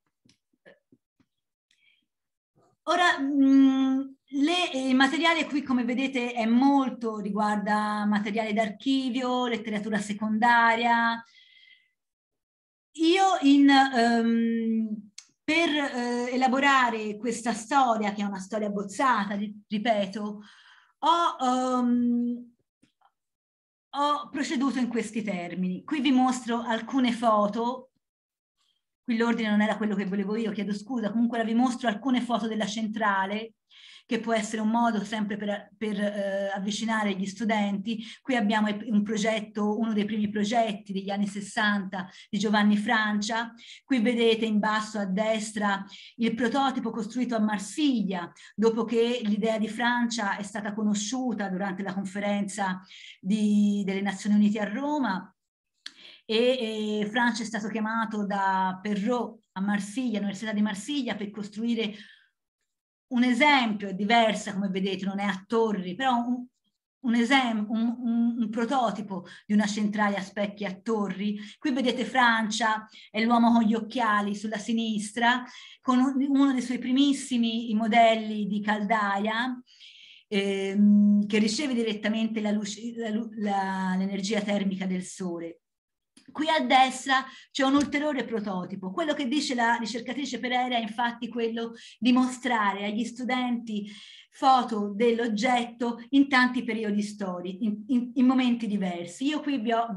Ora, mh, le, il materiale qui, come vedete, è molto, riguarda materiale d'archivio, letteratura secondaria. Io in, um, per uh, elaborare questa storia, che è una storia abbozzata, ripeto, ho, um, ho proceduto in questi termini. Qui vi mostro alcune foto qui l'ordine non era quello che volevo io, chiedo scusa, comunque vi mostro alcune foto della centrale, che può essere un modo sempre per, per eh, avvicinare gli studenti. Qui abbiamo un progetto, uno dei primi progetti degli anni sessanta di Giovanni Francia. Qui vedete in basso a destra il prototipo costruito a Marsiglia, dopo che l'idea di Francia è stata conosciuta durante la conferenza di, delle Nazioni Unite a Roma. E, e Francia è stato chiamato da Perrault a Marsiglia, all'Università di Marsiglia, per costruire un esempio. È diversa, come vedete, non è a torri, però un, un esempio, un, un, un prototipo di una centrale a specchi a torri. Qui vedete Francia, è l'uomo con gli occhiali sulla sinistra, con un, uno dei suoi primissimi modelli di caldaia, ehm, che riceve direttamente la luce, la, l'energia termica del sole. Qui a destra c'è un ulteriore prototipo. Quello che dice la ricercatrice Pereira è infatti quello di mostrare agli studenti foto dell'oggetto in tanti periodi storici, in, in, in momenti diversi. Io qui vi ho,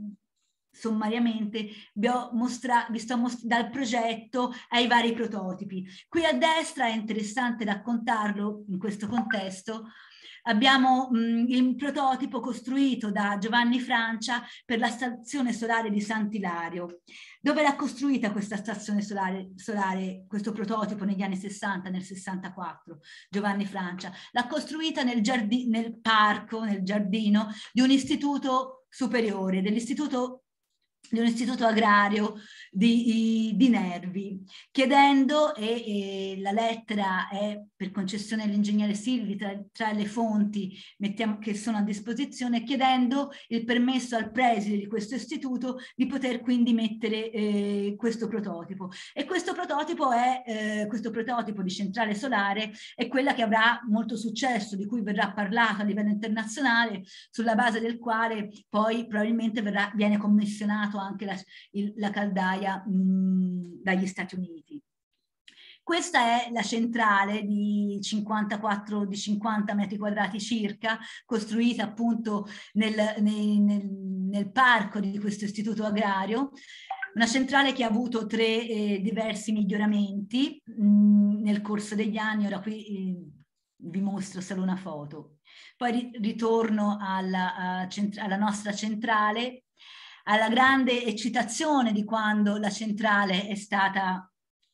sommariamente, vi, ho mostra, vi sto mostrando dal progetto ai vari prototipi. Qui a destra è interessante raccontarlo in questo contesto. Abbiamo mh, il prototipo costruito da Giovanni Francia per la stazione solare di Sant'Ilario. Dove l'ha costruita questa stazione solare, solare, questo prototipo negli anni sessanta, nel sessantaquattro, Giovanni Francia? L'ha costruita nel, nel parco, nel giardino di un istituto superiore, dell'istituto di un istituto agrario di, di Nervi, chiedendo, e, e la lettera è per concessione dell'ingegnere Silvi tra, tra le fonti mettiamo, che sono a disposizione, chiedendo il permesso al preside di questo istituto di poter quindi mettere eh, questo prototipo. E questo prototipo è, eh, questo prototipo di centrale solare è quella che avrà molto successo, di cui verrà parlato a livello internazionale, sulla base del quale poi probabilmente verrà, viene commissionato anche la, il, la caldaia mh, dagli Stati Uniti. Questa è la centrale di cinquantaquattro, di cinquanta metri quadrati circa, costruita appunto nel, nel, nel, nel parco di questo istituto agrario. Una centrale che ha avuto tre eh, diversi miglioramenti mh, nel corso degli anni. Ora qui eh, vi mostro solo una foto. Poi ri ritorno alla, alla nostra centrale, alla grande eccitazione di quando la centrale è stata,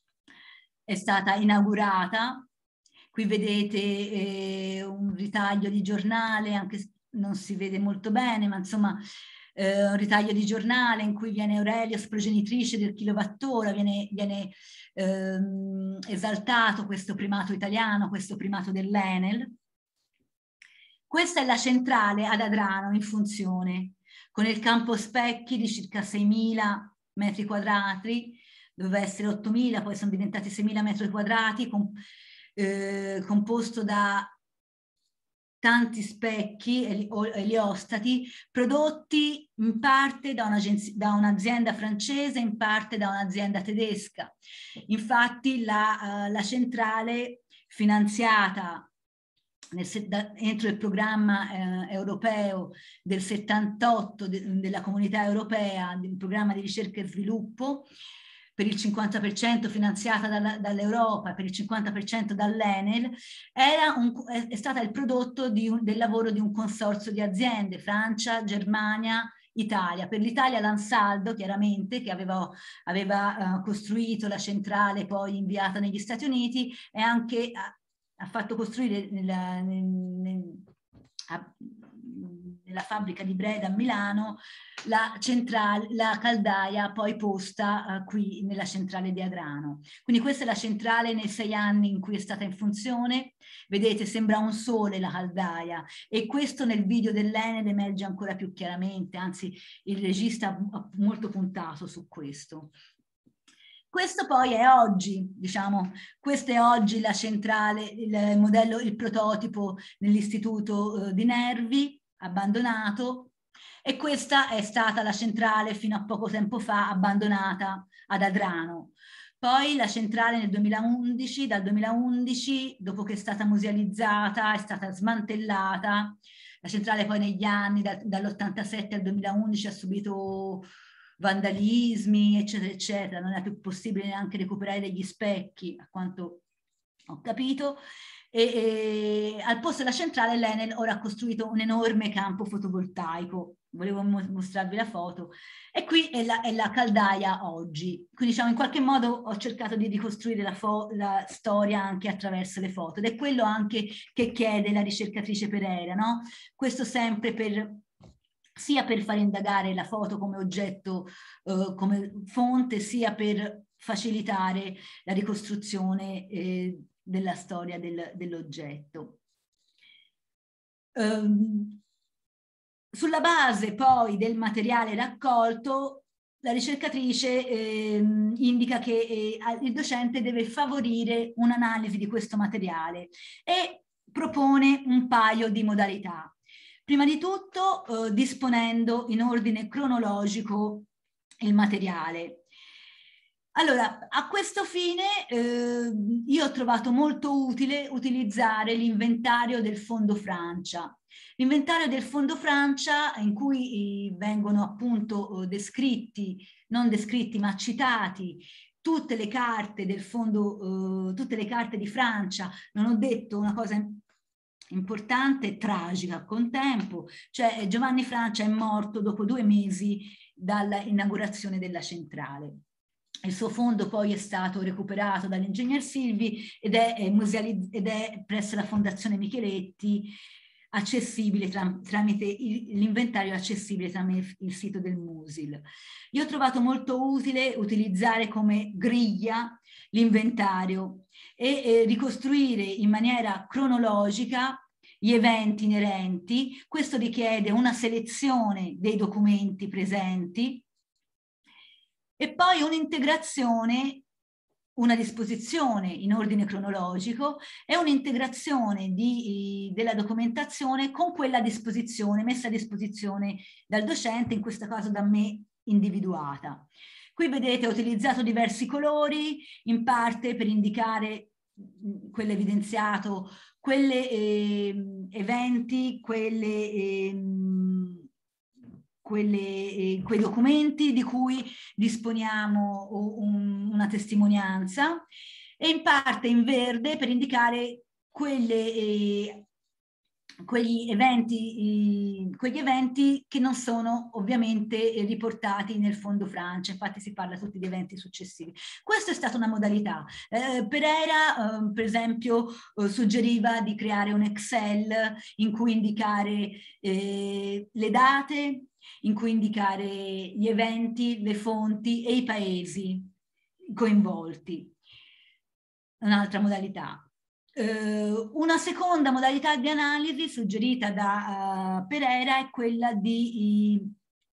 è stata inaugurata. Qui vedete eh, un ritaglio di giornale, anche se non si vede molto bene, ma insomma eh, un ritaglio di giornale in cui viene Aurelius, progenitrice del kilowattora, viene, viene ehm, esaltato questo primato italiano, questo primato dell'Enel. Questa è la centrale ad Adrano in funzione, con il campo specchi di circa seimila metri quadrati, doveva essere ottomila, poi sono diventati seimila metri quadrati, con, eh, composto da tanti specchi, eliostati, prodotti in parte da un'azienda francese, in parte da un'azienda tedesca. Infatti la, uh, la centrale finanziata Nel, da, entro il programma eh, europeo del settantotto de, della Comunità Europea, un programma di ricerca e sviluppo, per il cinquanta per cento finanziata dall'Europa, per il cinquanta per cento dall'Enel, era un, è, è stata il prodotto di un, del lavoro di un consorzio di aziende, Francia, Germania, Italia. Per l'Italia l'Ansaldo, chiaramente, che aveva, aveva uh, costruito la centrale poi inviata negli Stati Uniti, e anche ha fatto costruire nella, nella, nella fabbrica di Breda a Milano la, centrale, la caldaia poi posta uh, qui nella centrale di Adrano. Quindi questa è la centrale nei sei anni in cui è stata in funzione. Vedete, sembra un sole la caldaia, e questo nel video dell'Enel emerge ancora più chiaramente, anzi il regista ha molto puntato su questo. Questo poi è oggi, diciamo, questa è oggi la centrale, il modello, il prototipo nell'istituto eh, di Nervi, abbandonato, e questa è stata la centrale fino a poco tempo fa abbandonata ad Adrano. Poi la centrale nel duemilaundici, dal duemilaundici, dopo che è stata musealizzata, è stata smantellata. La centrale poi negli anni, da, dall'ottantasette al duemilaundici, ha subito vandalismi, eccetera, eccetera. Non è più possibile neanche recuperare degli specchi, a quanto ho capito. E, e al posto della centrale l'Enel ora ha costruito un enorme campo fotovoltaico. Volevo mostrarvi la foto. E qui è la, è la caldaia oggi. Quindi diciamo in qualche modo ho cercato di ricostruire la, la storia anche attraverso le foto, ed è quello anche che chiede la ricercatrice Pereira, no? Questo sempre per, sia per far indagare la foto come oggetto, eh, come fonte, sia per facilitare la ricostruzione eh, della storia del, dell'oggetto. Um, sulla base poi del materiale raccolto, la ricercatrice eh, indica che eh, il docente deve favorire un'analisi di questo materiale e propone un paio di modalità. Prima di tutto eh, disponendo in ordine cronologico il materiale. Allora, a questo fine eh, io ho trovato molto utile utilizzare l'inventario del Fondo Francia. L'inventario del Fondo Francia, in cui vengono appunto descritti, non descritti ma citati, tutte le carte del fondo, eh, tutte le carte di Francia. Non ho detto una cosa importante e tragica al contempo, cioè Giovanni Francia è morto dopo due mesi dall'inaugurazione della centrale. Il suo fondo poi è stato recuperato dall'ingegner Silvi ed è, ed è presso la Fondazione Micheletti, accessibile tra, tramite l'inventario accessibile tramite il sito del Musil. Io ho trovato molto utile utilizzare come griglia l'inventario e eh, ricostruire in maniera cronologica gli eventi inerenti. Questo richiede una selezione dei documenti presenti e poi un'integrazione, una disposizione in ordine cronologico e un'integrazione della documentazione con quella disposizione messa a disposizione dal docente, in questo caso da me individuata. Qui vedete ho utilizzato diversi colori, in parte per indicare quello evidenziato, quelle eh, eventi, quelle... Eh, Quelle, eh, quei documenti di cui disponiamo un, una testimonianza, e in parte in verde per indicare quelle, eh, quegli, eventi, eh, quegli eventi che non sono ovviamente eh, riportati nel Fondo Francia, infatti si parla tutti di eventi successivi. Questa è stata una modalità. Eh, Pereira, eh, per esempio, eh, suggeriva di creare un Excel in cui indicare eh, le date, in cui indicare gli eventi, le fonti e i paesi coinvolti. Un'altra modalità. Uh, una seconda modalità di analisi suggerita da uh, Pereira è quella di i,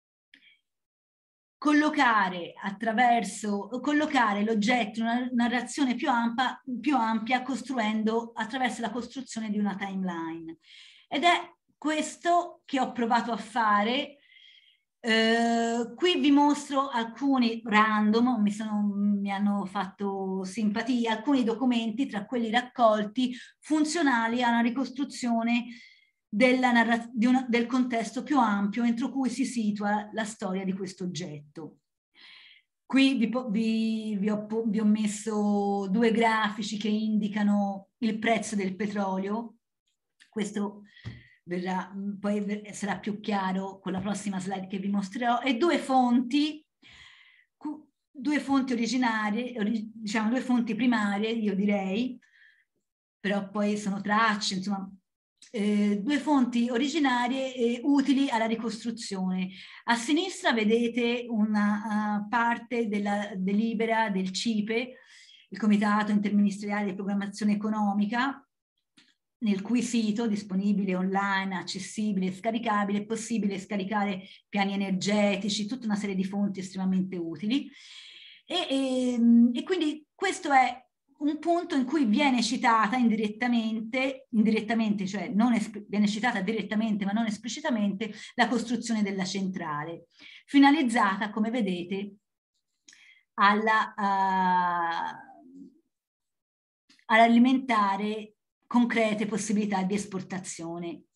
collocare attraverso collocare l'oggetto in una narrazione più ampia, più ampia costruendo attraverso la costruzione di una timeline. Ed è questo che ho provato a fare. Uh, qui vi mostro alcuni random, mi, sono, mi hanno fatto simpatia, alcuni documenti tra quelli raccolti funzionali a una ricostruzione della di una, del contesto più ampio entro cui si situa la storia di questo oggetto. Qui vi, vi, vi, ho, vi ho messo due grafici che indicano il prezzo del petrolio. Questo verrà, poi sarà più chiaro con la prossima slide che vi mostrerò, e due fonti, due fonti originarie, diciamo due fonti primarie, io direi, però poi sono tracce, insomma, eh, due fonti originarie eh, utili alla ricostruzione. A sinistra vedete una uh, parte della delibera del C I P E, il Comitato Interministeriale di Programmazione Economica, nel cui sito, disponibile online, accessibile, scaricabile, è possibile scaricare piani energetici, tutta una serie di fonti estremamente utili. E, e, e quindi questo è un punto in cui viene citata indirettamente, indirettamente, cioè non viene citata direttamente ma non esplicitamente, la costruzione della centrale, finalizzata, come vedete, alla, uh, ad alimentare concrete possibilità di esportazione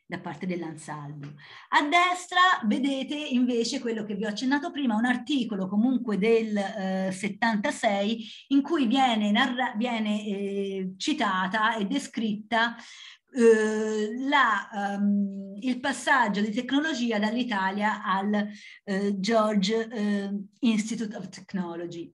da parte dell'Ansaldo. A destra vedete invece quello che vi ho accennato prima, un articolo comunque del eh, settantasei in cui viene, narra- viene eh, citata e descritta eh, la, um, il passaggio di tecnologia dall'Italia al eh, George eh, Institute of Technology.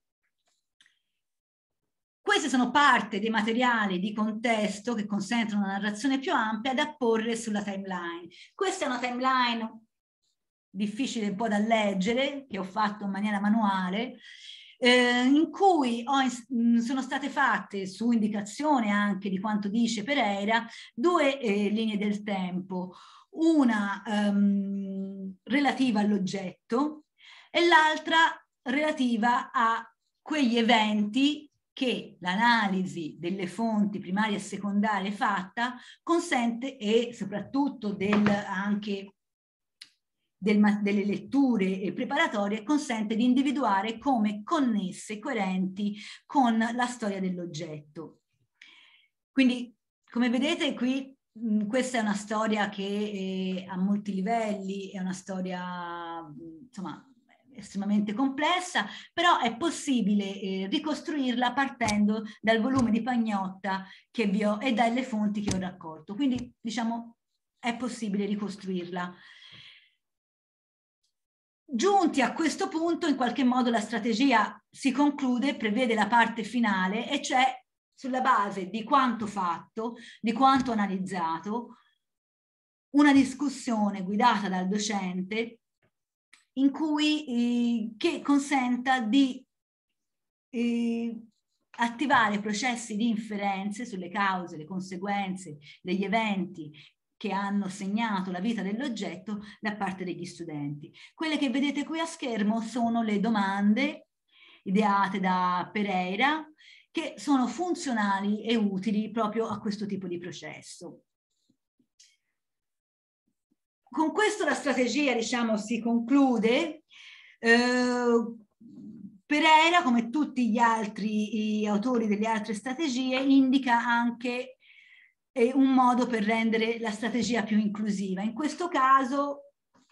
Questi sono parte dei materiali di contesto che consentono una narrazione più ampia da apporre sulla timeline. Questa è una timeline difficile un po' da leggere, che ho fatto in maniera manuale, eh, in cui ho, mh, sono state fatte, su indicazione anche di quanto dice Pereira, due eh, linee del tempo, una um, relativa all'oggetto e l'altra relativa a quegli eventi che l'analisi delle fonti primarie e secondarie fatta consente, e soprattutto del, anche del, delle letture preparatorie, consente di individuare come connesse, coerenti con la storia dell'oggetto. Quindi, come vedete qui, mh, questa è una storia che eh, ha molti livelli, è una storia, mh, insomma, estremamente complessa, però è possibile eh, ricostruirla partendo dal volume di Pagnotta che vi ho, e dalle fonti che ho raccolto. Quindi, diciamo, è possibile ricostruirla. Giunti a questo punto, in qualche modo la strategia si conclude, prevede la parte finale, e cioè sulla base di quanto fatto, di quanto analizzato, una discussione guidata dal docente in cui, eh, che consenta di eh, attivare processi di inferenze sulle cause, le conseguenze degli eventi che hanno segnato la vita dell'oggetto da parte degli studenti. Quelle che vedete qui a schermo sono le domande ideate da Pereira, che sono funzionali e utili proprio a questo tipo di processo. Con questo la strategia, diciamo, si conclude. Eh, Pereira, come tutti gli altri autori delle altre strategie, indica anche eh, un modo per rendere la strategia più inclusiva. In questo caso,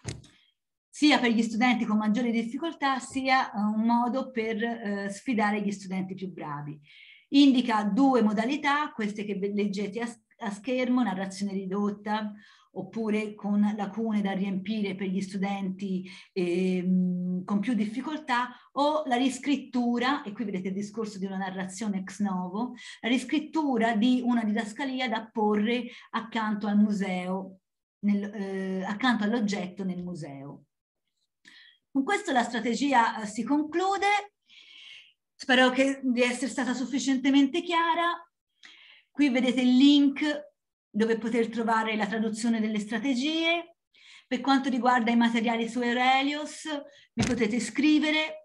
sia per gli studenti con maggiori difficoltà, sia uh, un modo per uh, sfidare gli studenti più bravi. Indica due modalità, queste che leggete a, a schermo, narrazione ridotta, oppure con lacune da riempire per gli studenti ehm, con più difficoltà, o la riscrittura, e qui vedete il discorso di una narrazione ex novo, la riscrittura di una didascalia da porre accanto al museo, nel, eh, accanto all'oggetto nel museo. Con questo la strategia eh, si conclude. Spero che, di essere stata sufficientemente chiara. Qui vedete il link dove poter trovare la traduzione delle strategie. Per quanto riguarda i materiali su Aurelius, mi potete scrivere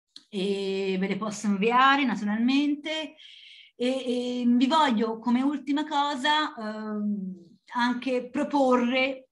e ve le posso inviare naturalmente. E, e vi voglio, come ultima cosa, eh, anche proporre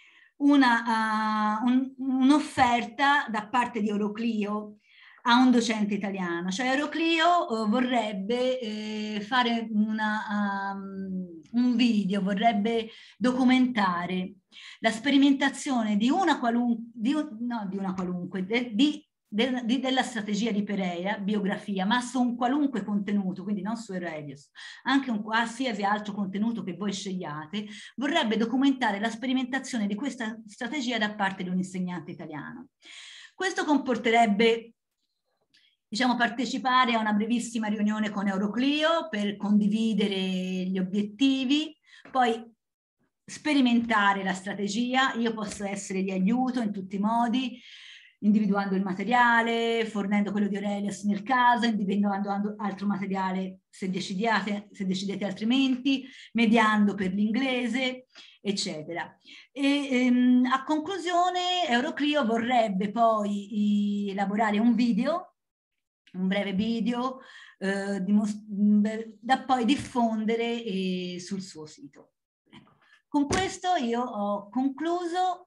una, uh, un, un'offerta da parte di Euroclio a un docente italiano. Cioè Euroclio uh, vorrebbe eh, fare una, um, un video, vorrebbe documentare la sperimentazione di una qualunque, di, no, di una qualunque, de, di, de, di, della strategia di Pereira, biografia, ma su un qualunque contenuto, quindi non su Aurelius, anche un qualsiasi altro contenuto che voi scegliate, vorrebbe documentare la sperimentazione di questa strategia da parte di un insegnante italiano. Questo comporterebbe, diciamo, partecipare a una brevissima riunione con Euroclio per condividere gli obiettivi, poi sperimentare la strategia. Io posso essere di aiuto in tutti i modi, individuando il materiale, fornendo quello di Aurelius nel caso, individuando altro materiale se decidete, se decidete altrimenti, mediando per l'inglese, eccetera. E, ehm, a conclusione, Euroclio vorrebbe poi elaborare un video, un breve video, eh, da poi diffondere eh, sul suo sito. Ecco. Con questo io ho concluso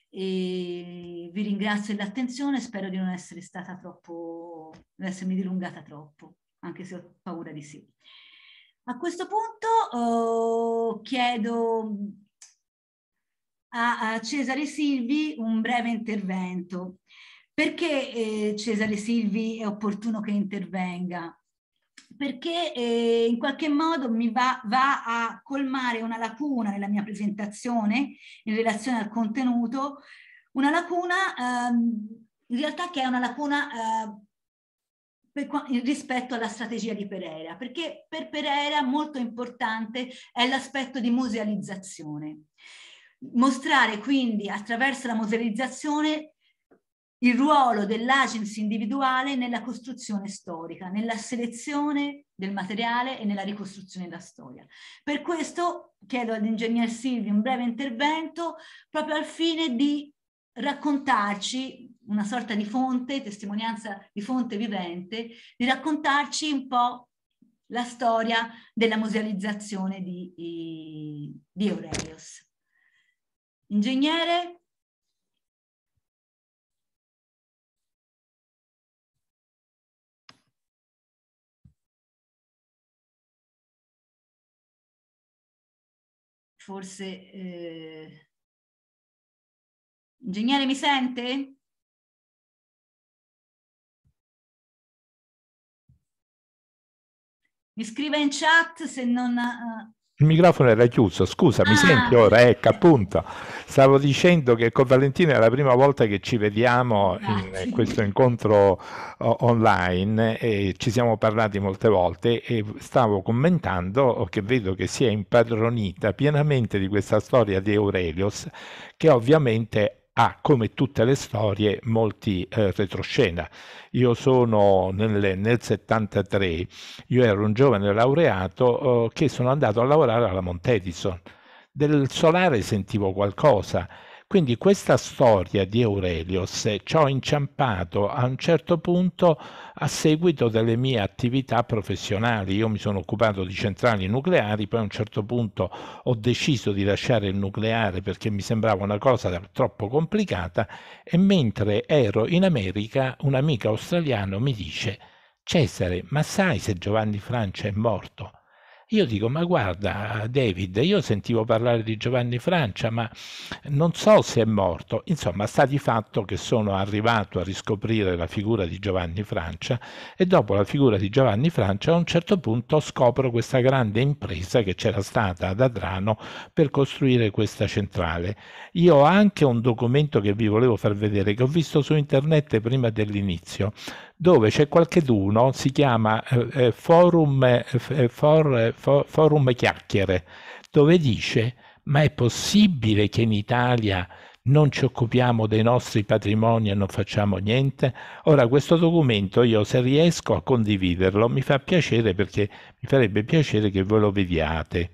e vi ringrazio dell'attenzione, spero di non essere stata troppo, non essermi dilungata troppo, anche se ho paura di sì. A questo punto oh, chiedo a, a Cesare Silvi un breve intervento. Perché eh, Cesare Silvi è opportuno che intervenga? Perché eh, in qualche modo mi va, va a colmare una lacuna nella mia presentazione in relazione al contenuto, una lacuna ehm, in realtà che è una lacuna eh, per, rispetto alla strategia di Pereira, perché per Pereira molto importante è l'aspetto di musealizzazione. Mostrare quindi attraverso la musealizzazione il ruolo dell'agency individuale nella costruzione storica, nella selezione del materiale e nella ricostruzione della storia. Per questo chiedo all'ingegner Silvi un breve intervento proprio al fine di raccontarci una sorta di fonte, testimonianza di fonte vivente, di raccontarci un po' la storia della musealizzazione di, di, di Aurelius. Ingegnere? Forse... Eh... Ingegnere, mi sente? Mi scriva in chat se non... Uh... Il microfono era chiuso, scusa, mi ah. senti ora? Ecco, appunto, stavo dicendo che con Valentina è la prima volta che ci vediamo in questo incontro uh, online e ci siamo parlati molte volte e stavo commentando che vedo che si è impadronita pienamente di questa storia di Aurelius, che ovviamente ha, come tutte le storie, molti eh, retroscena. Io sono nel, nel settantatré, io ero un giovane laureato eh, che sono andato a lavorare alla Montedison. Del solare sentivo qualcosa, quindi questa storia di Aurelius ci ho inciampato a un certo punto a seguito delle mie attività professionali. Io mi sono occupato di centrali nucleari, poi a un certo punto ho deciso di lasciare il nucleare perché mi sembrava una cosa troppo complicata e mentre ero in America un amico australiano mi dice: Cesare, ma sai se Giovanni Francia è morto? Io dico, ma guarda David, io sentivo parlare di Giovanni Francia, ma non so se è morto. Insomma, sta di fatto che sono arrivato a riscoprire la figura di Giovanni Francia e dopo la figura di Giovanni Francia a un certo punto scopro questa grande impresa che c'era stata ad Adrano per costruire questa centrale. Io ho anche un documento che vi volevo far vedere, che ho visto su internet prima dell'inizio, dove c'è qualcheduno, si chiama eh, Forum, eh, for, for, Forum Chiacchiere, dove dice: ma è possibile che in Italia non ci occupiamo dei nostri patrimoni e non facciamo niente? Ora, questo documento io, se riesco a condividerlo, mi fa piacere, perché mi farebbe piacere che voi lo vediate.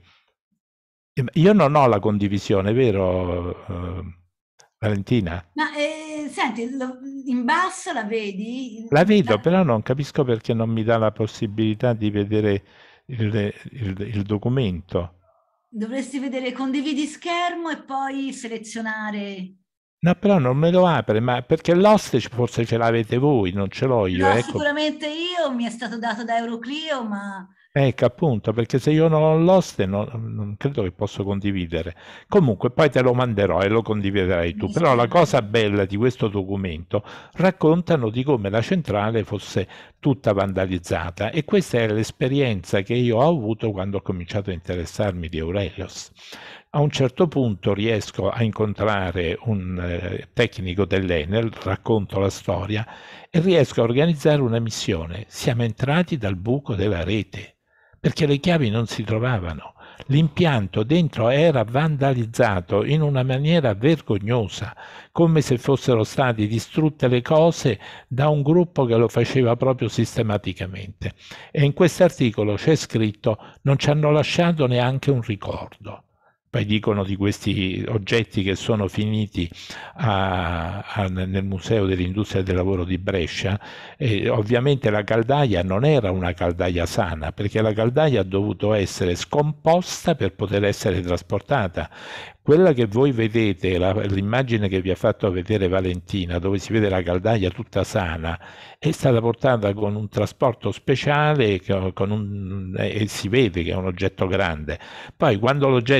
Io non ho la condivisione, vero uh, Valentina? Ma eh, senti, lo, in basso la vedi? La vedo, però non capisco perché non mi dà la possibilità di vedere il, il, il documento. Dovresti vedere condividi schermo e poi selezionare... No, però non me lo apre, ma perché l'hostage forse ce l'avete voi, non ce l'ho io. No, ecco. Sicuramente io, mi è stato dato da Euroclio, ma... Ecco, appunto, perché se io non ho l'host non, non credo che posso condividere. Comunque poi te lo manderò e lo condividerai tu. Però la cosa bella di questo documento, raccontano di come la centrale fosse tutta vandalizzata, e questa è l'esperienza che io ho avuto quando ho cominciato a interessarmi di Aurelius. A un certo punto riesco a incontrare un eh, tecnico dell'Enel, racconto la storia e riesco a organizzare una missione. Siamo entrati dal buco della rete, perché le chiavi non si trovavano. L'impianto dentro era vandalizzato in una maniera vergognosa, come se fossero state distrutte le cose da un gruppo che lo faceva proprio sistematicamente. E in questo articolo c'è scritto: non ci hanno lasciato neanche un ricordo. Poi dicono di questi oggetti che sono finiti a, a, nel Museo dell'Industria del Lavoro di Brescia. E ovviamente la caldaia non era una caldaia sana, perché la caldaia ha dovuto essere scomposta per poter essere trasportata. Quella che voi vedete, l'immagine che vi ha fatto vedere Valentina, dove si vede la caldaia tutta sana, è stata portata con un trasporto speciale con un, e si vede che è un oggetto grande. Poi quando l'oggetto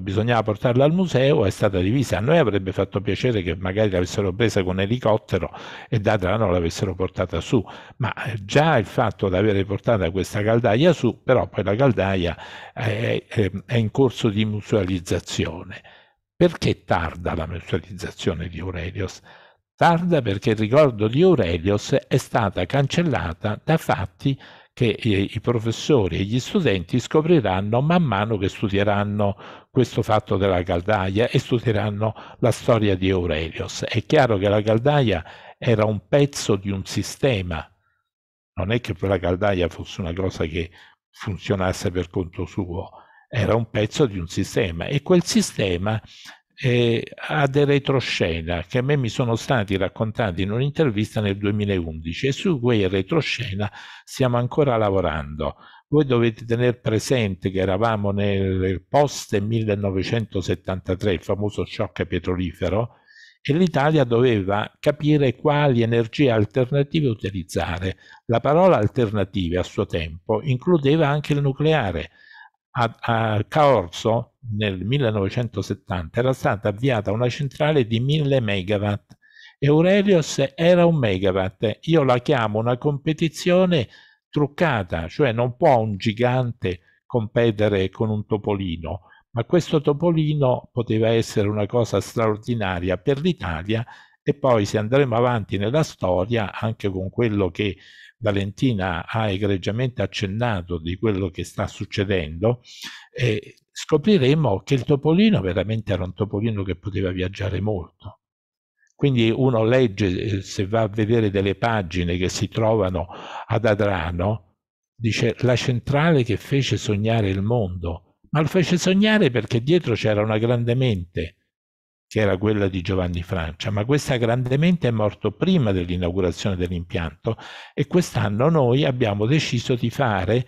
bisognava portarla al museo, è stata divisa. A noi avrebbe fatto piacere che magari l'avessero presa con elicottero e da Adrano l'avessero portata su, ma già il fatto di avere portata questa caldaia su, però poi la caldaia è, è, è in corso di musealizzazione. Perché tarda la musealizzazione di Aurelius? Tarda perché il ricordo di Aurelius è stata cancellata da fatti che i professori e gli studenti scopriranno man mano che studieranno questo fatto della caldaia e studieranno la storia di Aurelius. È chiaro che la caldaia era un pezzo di un sistema, non è che la caldaia fosse una cosa che funzionasse per conto suo, era un pezzo di un sistema e quel sistema eh, ha dei retroscena che a me mi sono stati raccontati in un'intervista nel duemilaundici e su quei retroscena stiamo ancora lavorando. Voi dovete tenere presente che eravamo nel post millenovecentosettantatré, il famoso shock petrolifero, e l'Italia doveva capire quali energie alternative utilizzare. La parola alternative a suo tempo includeva anche il nucleare. A, a Caorso nel millenovecentosettanta era stata avviata una centrale di mille megawatt e Aurelius era un megawatt. Io la chiamo una competizione truccata, cioè non può un gigante competere con un topolino, ma questo topolino poteva essere una cosa straordinaria per l'Italia e poi se andremo avanti nella storia anche con quello che Valentina ha egregiamente accennato di quello che sta succedendo, eh, scopriremo che il topolino veramente era un topolino che poteva viaggiare molto. Quindi uno legge, se va a vedere delle pagine che si trovano ad Adrano, dice la centrale che fece sognare il mondo, ma lo fece sognare perché dietro c'era una grande mente, che era quella di Giovanni Francia, ma questa grande mente è morto prima dell'inaugurazione dell'impianto e quest'anno noi abbiamo deciso di fare,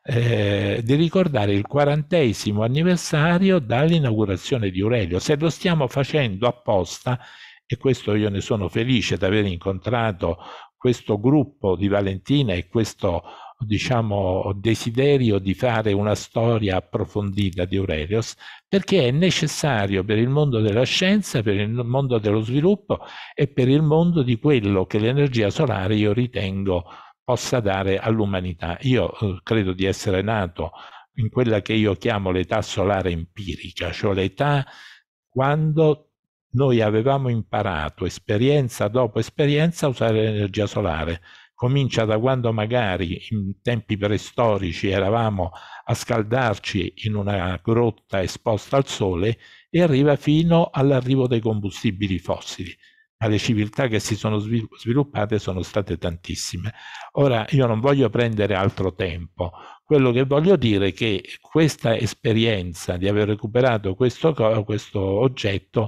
eh, di ricordare il quarantesimo anniversario dall'inaugurazione di Aurelio. Se lo stiamo facendo apposta, e questo io ne sono felice di aver incontrato questo gruppo di Valentina e questo diciamo desiderio di fare una storia approfondita di Aurelius, perché è necessario per il mondo della scienza, per il mondo dello sviluppo e per il mondo di quello che l'energia solare io ritengo possa dare all'umanità. Io eh, credo di essere nato in quella che io chiamo l'età solare empirica, cioè l'età quando noi avevamo imparato esperienza dopo esperienza a usare l'energia solare. Comincia da quando magari in tempi preistorici eravamo a scaldarci in una grotta esposta al sole e arriva fino all'arrivo dei combustibili fossili. Ma le civiltà che si sono sviluppate sono state tantissime. Ora io non voglio prendere altro tempo, quello che voglio dire è che questa esperienza di aver recuperato questo, questo oggetto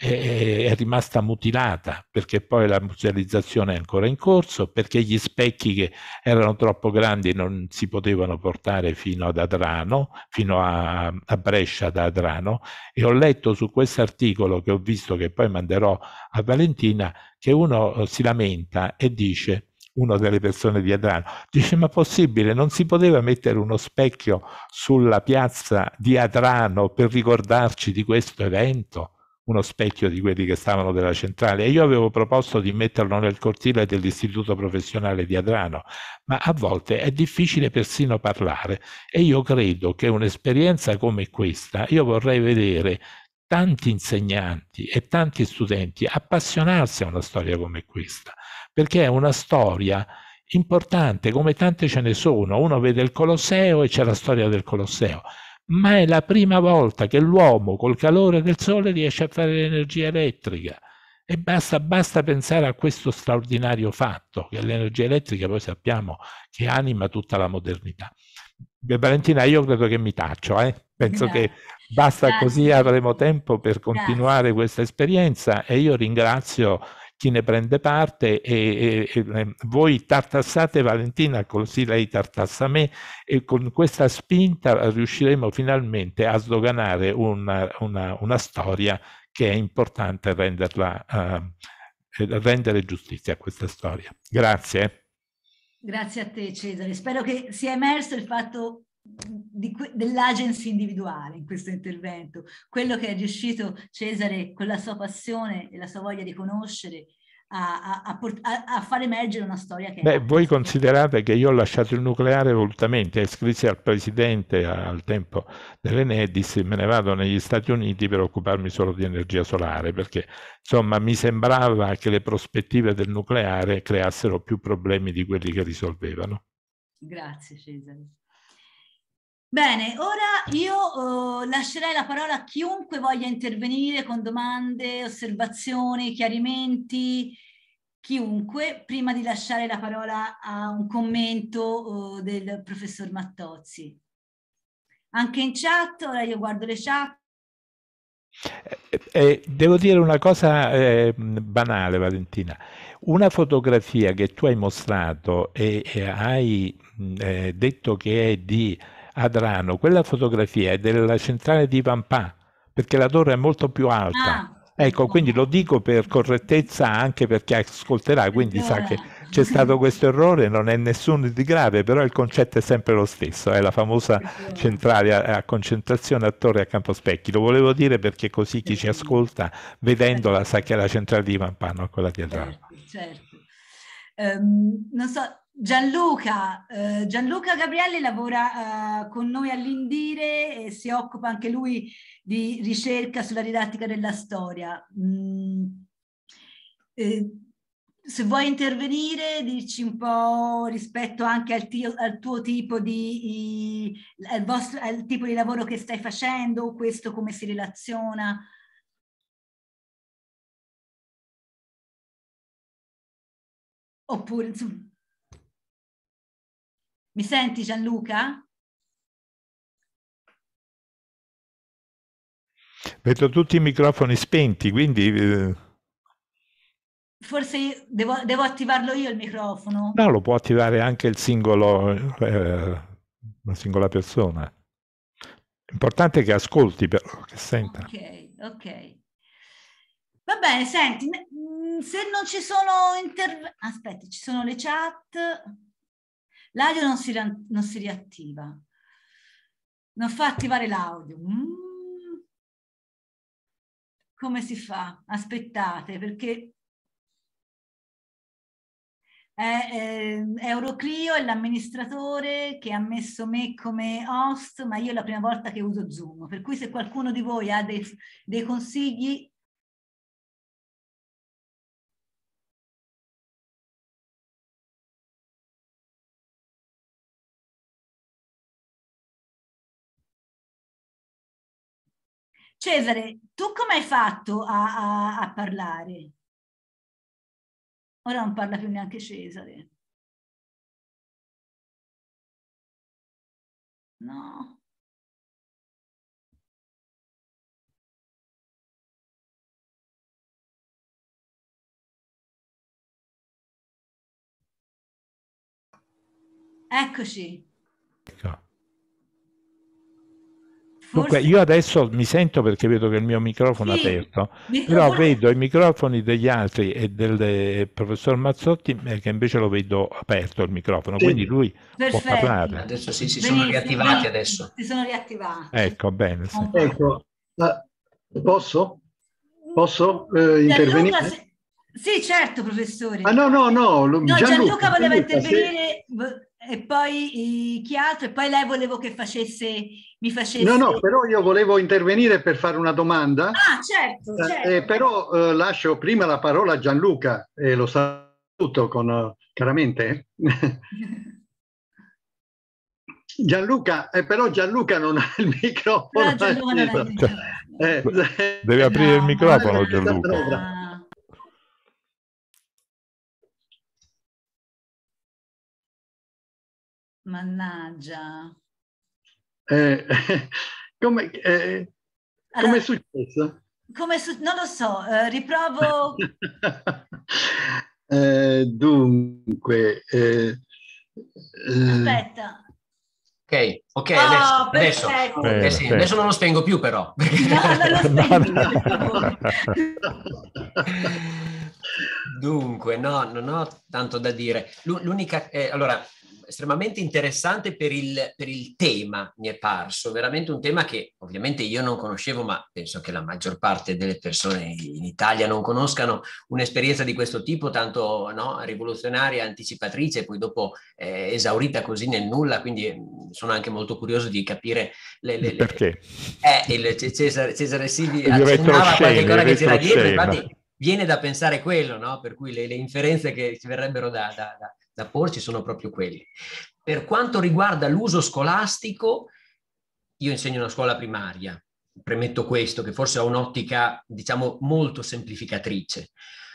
è rimasta mutilata perché poi la musealizzazione è ancora in corso, perché gli specchi che erano troppo grandi non si potevano portare fino ad Adrano, fino a, a Brescia da Adrano, e ho letto su questo articolo che ho visto, che poi manderò a Valentina, che uno si lamenta e dice, una delle persone di Adrano, dice ma possibile, non si poteva mettere uno specchio sulla piazza di Adrano per ricordarci di questo evento? Uno specchio di quelli che stavano della centrale, e io avevo proposto di metterlo nel cortile dell'istituto professionale di Adrano, ma a volte è difficile persino parlare e io credo che un'esperienza come questa, io vorrei vedere tanti insegnanti e tanti studenti appassionarsi a una storia come questa, perché è una storia importante, come tante ce ne sono. Uno vede il Colosseo e c'è la storia del Colosseo, ma è la prima volta che l'uomo col calore del sole riesce a fare l'energia elettrica e basta, basta pensare a questo straordinario fatto, che l'energia elettrica poi sappiamo che anima tutta la modernità. Valentina, io credo che mi taccio, eh? Penso Grazie. che basta Grazie. Così avremo tempo per continuare Grazie. Questa esperienza e io ringrazio chi ne prende parte e, e, e voi tartassate Valentina così lei tartassa me e con questa spinta riusciremo finalmente a sdoganare una, una, una storia che è importante renderla, uh, rendere giustizia a questa storia. Grazie. Grazie a te Cesare, spero che sia emerso il fatto dell'agency individuale in questo intervento, quello che è riuscito Cesare con la sua passione e la sua voglia di conoscere a, a, a, a far emergere una storia che... Beh, voi considerate che io ho lasciato il nucleare volutamente, scrissi al presidente al tempo dell'Enedis, me ne vado negli Stati Uniti per occuparmi solo di energia solare, perché insomma mi sembrava che le prospettive del nucleare creassero più problemi di quelli che risolvevano. Grazie Cesare. Bene, ora io uh, lascerei la parola a chiunque voglia intervenire con domande, osservazioni, chiarimenti, chiunque, prima di lasciare la parola a un commento uh, del professor Mattozzi. Anche in chat, ora io guardo le chat. Eh, eh, devo dire una cosa eh, banale, Valentina. Una fotografia che tu hai mostrato e, e hai eh, detto che è di Adrano, quella fotografia è della centrale di Vampà, perché la torre è molto più alta. Ah, ecco, quindi lo dico per correttezza anche per chi ascolterà, quindi sa che c'è stato questo errore, non è nessuno di grave, però il concetto è sempre lo stesso, è la famosa centrale a, a concentrazione a Torre a Campospecchi. Lo volevo dire perché così chi ci ascolta, vedendola, sa che è la centrale di Vampà, non quella di Adrano. Certo, certo. Um, non so, Gianluca, uh, Gianluca Gabrielli lavora uh, con noi all'Indire e si occupa anche lui di ricerca sulla didattica della storia. Mm, eh, se vuoi intervenire, dirci un po' rispetto anche al, tio, al tuo tipo di, i, al, vostro, al tipo di lavoro che stai facendo, questo come si relaziona. Oppure, insomma, mi senti Gianluca? Vedo tutti i microfoni spenti, quindi... Eh... Forse devo, devo attivarlo io il microfono? No, lo può attivare anche il singolo, eh, una singola persona. L'importante è che ascolti, però, che senta. Ok, ok. Va bene, senti, se non ci sono interventi... Aspetta, ci sono le chat... L'audio non si, non si riattiva. Non fa attivare l'audio. Mm. Come si fa? Aspettate, perché... È, è, Euroclio è l'amministratore che ha messo me come host, ma io è la prima volta che uso Zoom, per cui se qualcuno di voi ha dei, dei consigli... Cesare, tu come hai fatto a, a, a parlare? Ora non parla più neanche Cesare. No. Eccoci. Ecco. Dunque, io adesso mi sento perché vedo che il mio microfono sì, è aperto, però forse... vedo i microfoni degli altri e del professor Mazzotti che invece lo vedo aperto il microfono, sì. Quindi lui Perfetto. Può parlare. Adesso sì, si sono riattivati benissimo. adesso. Si sono riattivati. Ecco, bene. Sì. Ecco, posso? Posso eh, intervenire? Gianluca, sì, certo, professore. Ah, no, no, no. no Gianluca, Gianluca voleva Gianluca, intervenire... Se... E poi chi altro? E poi lei volevo che facesse, mi facesse... No, no, però io volevo intervenire per fare una domanda. Ah, certo, certo. Eh, però eh, lascio prima la parola a Gianluca e lo saluto con, uh, chiaramente. Gianluca, eh, però Gianluca non ha il microfono. Però Gianluca non ha il microfono. Eh, Deve aprire no, il microfono, Gianluca. Ah. Mannaggia. Eh, come eh, allora, è successo? Come su non lo so, eh, riprovo. eh, dunque. Eh, Aspetta. Ok, ok, oh, adesso, adesso, bene, eh sì, bene. adesso non lo spengo più però. No, non lo spengo, per favore. Dunque, no, non ho tanto da dire. L'unica, eh, allora, estremamente interessante per il, per il tema, mi è parso, veramente un tema che ovviamente io non conoscevo, ma penso che la maggior parte delle persone in Italia non conoscano un'esperienza di questo tipo, tanto no, rivoluzionaria, anticipatrice, e poi dopo eh, esaurita così nel nulla, quindi sono anche molto curioso di capire le, le, le... perché. Eh, il Cesare, Cesare Silvi Il accennava a qualche cosa che c'era dietro, retroscena. infatti viene da pensare quello, no? Per cui le, le inferenze che ci verrebbero da, da, da, da porci sono proprio quelle. Per quanto riguarda l'uso scolastico, io insegno una scuola primaria, premetto questo, che forse ha un'ottica, diciamo, molto semplificatrice,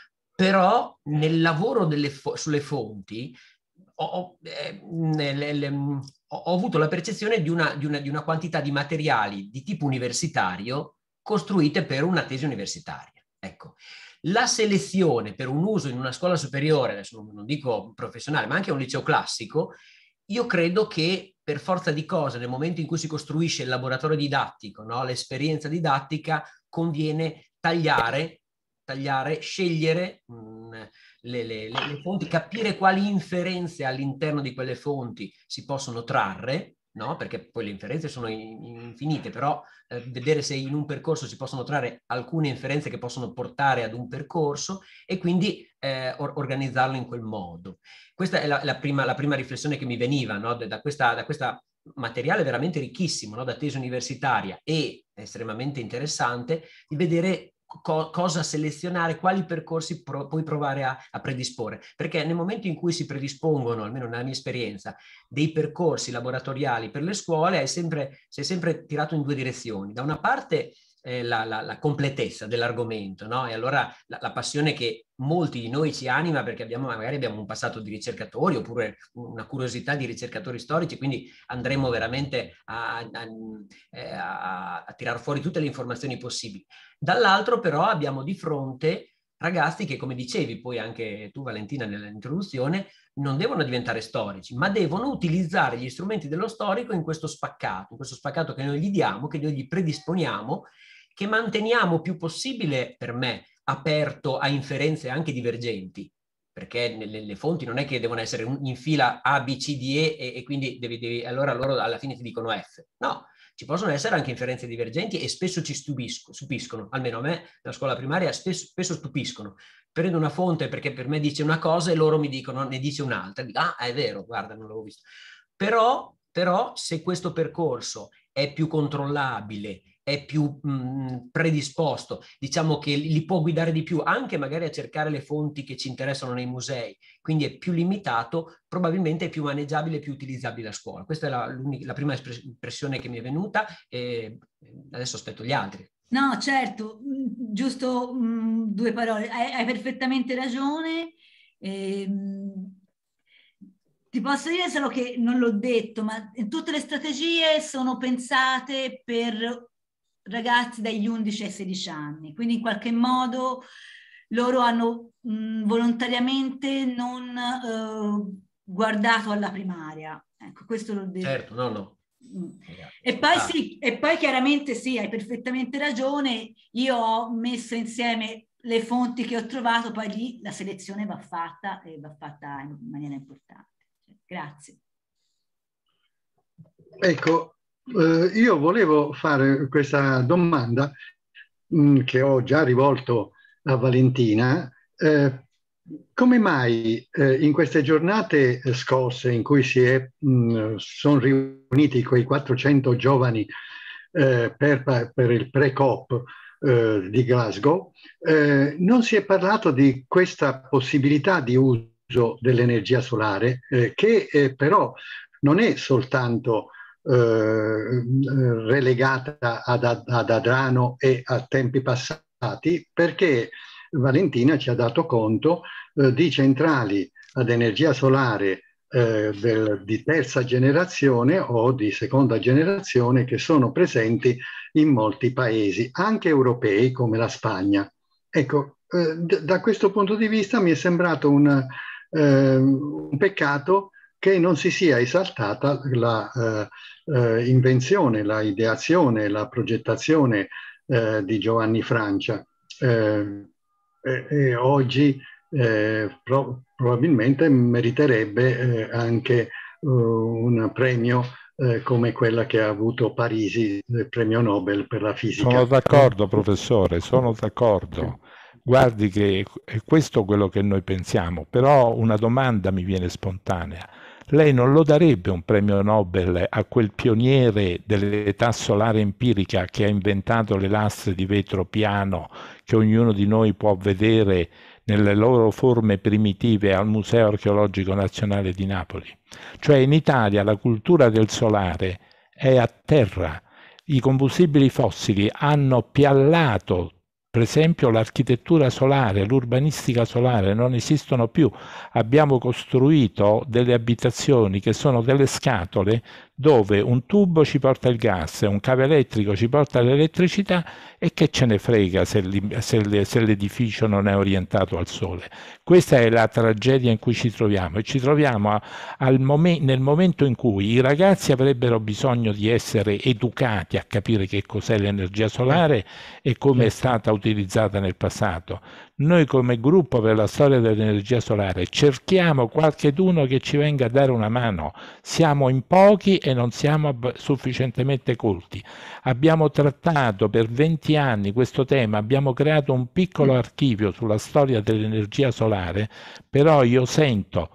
però nel lavoro delle fo- sulle fonti ho, eh, nelle, le, ho, ho avuto la percezione di una, di, una, di una quantità di materiali di tipo universitario costruite per una tesi universitaria. Ecco. La selezione per un uso in una scuola superiore, adesso non, non dico professionale, ma anche un liceo classico, io credo che per forza di cose, nel momento in cui si costruisce il laboratorio didattico, no, l'esperienza didattica, conviene tagliare, tagliare scegliere mh, le, le, le fonti, capire quali inferenze all'interno di quelle fonti si possono trarre, no? Perché poi le inferenze sono infinite, però eh, vedere se in un percorso si possono trarre alcune inferenze che possono portare ad un percorso e quindi eh, or- organizzarlo in quel modo. Questa è la, la, prima, la prima riflessione che mi veniva, no? da, questa, da questa materiale veramente ricchissimo, no? Da tesi universitaria e estremamente interessante, di vedere Co- cosa selezionare, quali percorsi pro- puoi provare a, a predisporre, perché nel momento in cui si predispongono, almeno nella mia esperienza, dei percorsi laboratoriali per le scuole, è sempre, si è sempre tirato in due direzioni. Da una parte eh, la, la, la completezza dell'argomento, no? E allora la, la passione che molti di noi ci anima, perché abbiamo, magari abbiamo un passato di ricercatori oppure una curiosità di ricercatori storici, quindi andremo veramente a, a, a, a tirar fuori tutte le informazioni possibili. Dall'altro però abbiamo di fronte ragazzi che, come dicevi poi anche tu Valentina nell'introduzione, non devono diventare storici, ma devono utilizzare gli strumenti dello storico in questo spaccato, in questo spaccato che noi gli diamo, che noi gli predisponiamo, che manteniamo più possibile, per me, aperto a inferenze anche divergenti, perché le, le fonti non è che devono essere in fila A, B, C, D, E e, e quindi devi, devi, allora loro alla fine ti dicono F. No, ci possono essere anche inferenze divergenti e spesso ci stupisco, stupiscono, almeno a me, nella scuola primaria, spesso, spesso stupiscono. Prendo una fonte perché per me dice una cosa e loro mi dicono, ne dice un'altra. Dico, ah, è vero, guarda, non l'avevo visto. Però, però se questo percorso è più controllabile, è più mh, predisposto, diciamo che li può guidare di più, anche magari a cercare le fonti che ci interessano nei musei, quindi è più limitato, probabilmente è più maneggiabile e più utilizzabile a scuola. Questa è la, la prima impressione che mi è venuta e adesso aspetto gli altri. No, certo, giusto mh, due parole, hai, hai perfettamente ragione. Ehm, ti posso dire solo che non l'ho detto, ma tutte le strategie sono pensate per ragazzi dagli undici ai sedici anni, quindi in qualche modo loro hanno mh, volontariamente non eh, guardato alla primaria. Ecco, questo l'ho detto. Certo, no, no. E poi sì, e poi chiaramente sì, hai perfettamente ragione, io ho messo insieme le fonti che ho trovato, poi lì la selezione va fatta e va fatta in maniera importante. Grazie. Ecco, eh, io volevo fare questa domanda mh, che ho già rivolto a Valentina. Eh, come mai eh, in queste giornate scorse in cui si è, mh, sono riuniti quei quattrocento giovani eh, per, per il pre-COP eh, di Glasgow, eh, non si è parlato di questa possibilità di uso dell'energia solare, eh, che eh, però non è soltanto eh, relegata ad, ad Adrano e a tempi passati, perché Valentina ci ha dato conto eh, di centrali ad energia solare eh, del, di terza generazione o di seconda generazione che sono presenti in molti paesi, anche europei come la Spagna. Ecco, eh, da questo punto di vista mi è sembrato un, eh, un peccato che non si sia esaltata la eh, eh, invenzione, la ideazione, la progettazione eh, di Giovanni Francia. Eh, e, e oggi eh, pro- probabilmente meriterebbe eh, anche un premio eh, come quella che ha avuto Parisi, il premio Nobel per la fisica. Sono d'accordo, professore, sono d'accordo. Guardi che è questo quello che noi pensiamo, però una domanda mi viene spontanea. Lei non lo darebbe un premio Nobel a quel pioniere dell'età solare empirica che ha inventato le lastre di vetro piano che ognuno di noi può vedere nelle loro forme primitive al Museo Archeologico Nazionale di Napoli? Cioè in Italia la cultura del solare è a terra. I combustibili fossili hanno piallato, per esempio l'architettura solare, l'urbanistica solare non esistono più. Abbiamo costruito delle abitazioni che sono delle scatole dove un tubo ci porta il gas, un cavo elettrico ci porta l'elettricità e che ce ne frega se l'edificio non è orientato al sole. Questa è la tragedia in cui ci troviamo e ci troviamo al momen- nel momento in cui i ragazzi avrebbero bisogno di essere educati a capire che cos'è l'energia solare e come è stata utilizzata nel passato. Noi come gruppo per la storia dell'energia solare cerchiamo qualcheduno che ci venga a dare una mano. Siamo in pochi e non siamo sufficientemente colti. Abbiamo trattato per venti anni questo tema, abbiamo creato un piccolo archivio sulla storia dell'energia solare, però io sento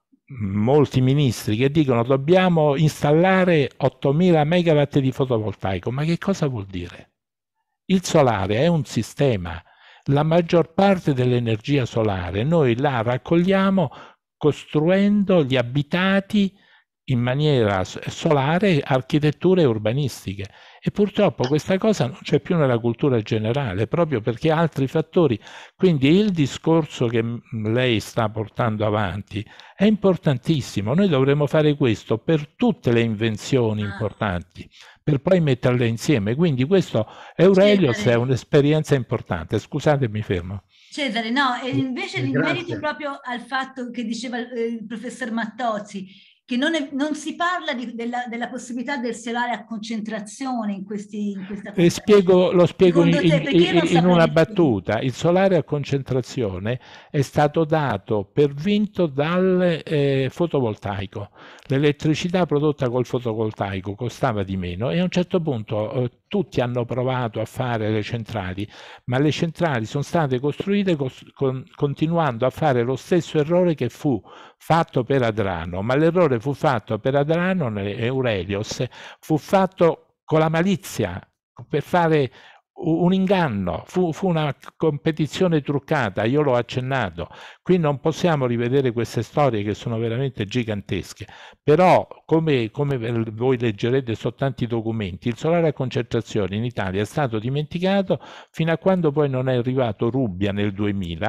molti ministri che dicono dobbiamo installare ottomila megawatt di fotovoltaico. Ma che cosa vuol dire? Il solare è un sistema. La maggior parte dell'energia solare noi la raccogliamo costruendo gli abitati in maniera solare, architetture urbanistiche. E purtroppo questa cosa non c'è più nella cultura generale, proprio perché altri fattori. Quindi il discorso che lei sta portando avanti è importantissimo. Noi dovremmo fare questo per tutte le invenzioni importanti, per poi metterle insieme. Quindi questo Eurelios è un'esperienza importante. Scusate, mi fermo. Cesare, no, e invece in merito proprio al fatto che diceva il professor Mattozzi, che non, è, non si parla di, della, della possibilità del solare a concentrazione in, questi, in questa e spiego, lo spiego in, te, in, in una battuta. Il solare a concentrazione è stato dato per vinto dal eh, fotovoltaico. L'elettricità prodotta col fotovoltaico costava di meno e a un certo punto eh, tutti hanno provato a fare le centrali, ma le centrali sono state costruite cos con, continuando a fare lo stesso errore che fu fatto per Adrano, ma l'errore fu fatto per Adrano e Eurelios, fu fatto con la malizia, per fare un inganno, fu, fu una competizione truccata, io l'ho accennato. Qui non possiamo rivedere queste storie che sono veramente gigantesche, però come, come voi leggerete su tanti documenti, il solare a concentrazione in Italia è stato dimenticato fino a quando poi non è arrivato Rubbia nel duemila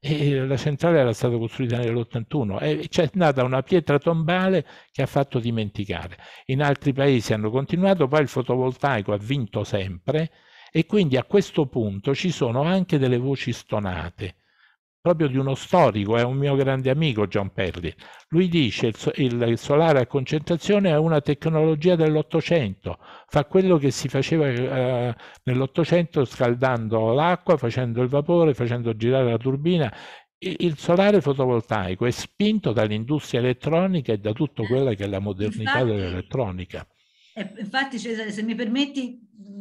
e la centrale era stata costruita nell'ottantuno e c'è stata una pietra tombale che ha fatto dimenticare. In altri paesi hanno continuato, poi il fotovoltaico ha vinto sempre. E quindi a questo punto ci sono anche delle voci stonate, proprio di uno storico, è un mio grande amico John Perry. Lui dice il, il solare a concentrazione è una tecnologia dell'Ottocento, fa quello che si faceva eh, nell'Ottocento scaldando l'acqua, facendo il vapore, facendo girare la turbina. Il solare fotovoltaico è spinto dall'industria elettronica e da tutto quella che è la modernità dell'elettronica. Infatti, Cesare, se mi permetti,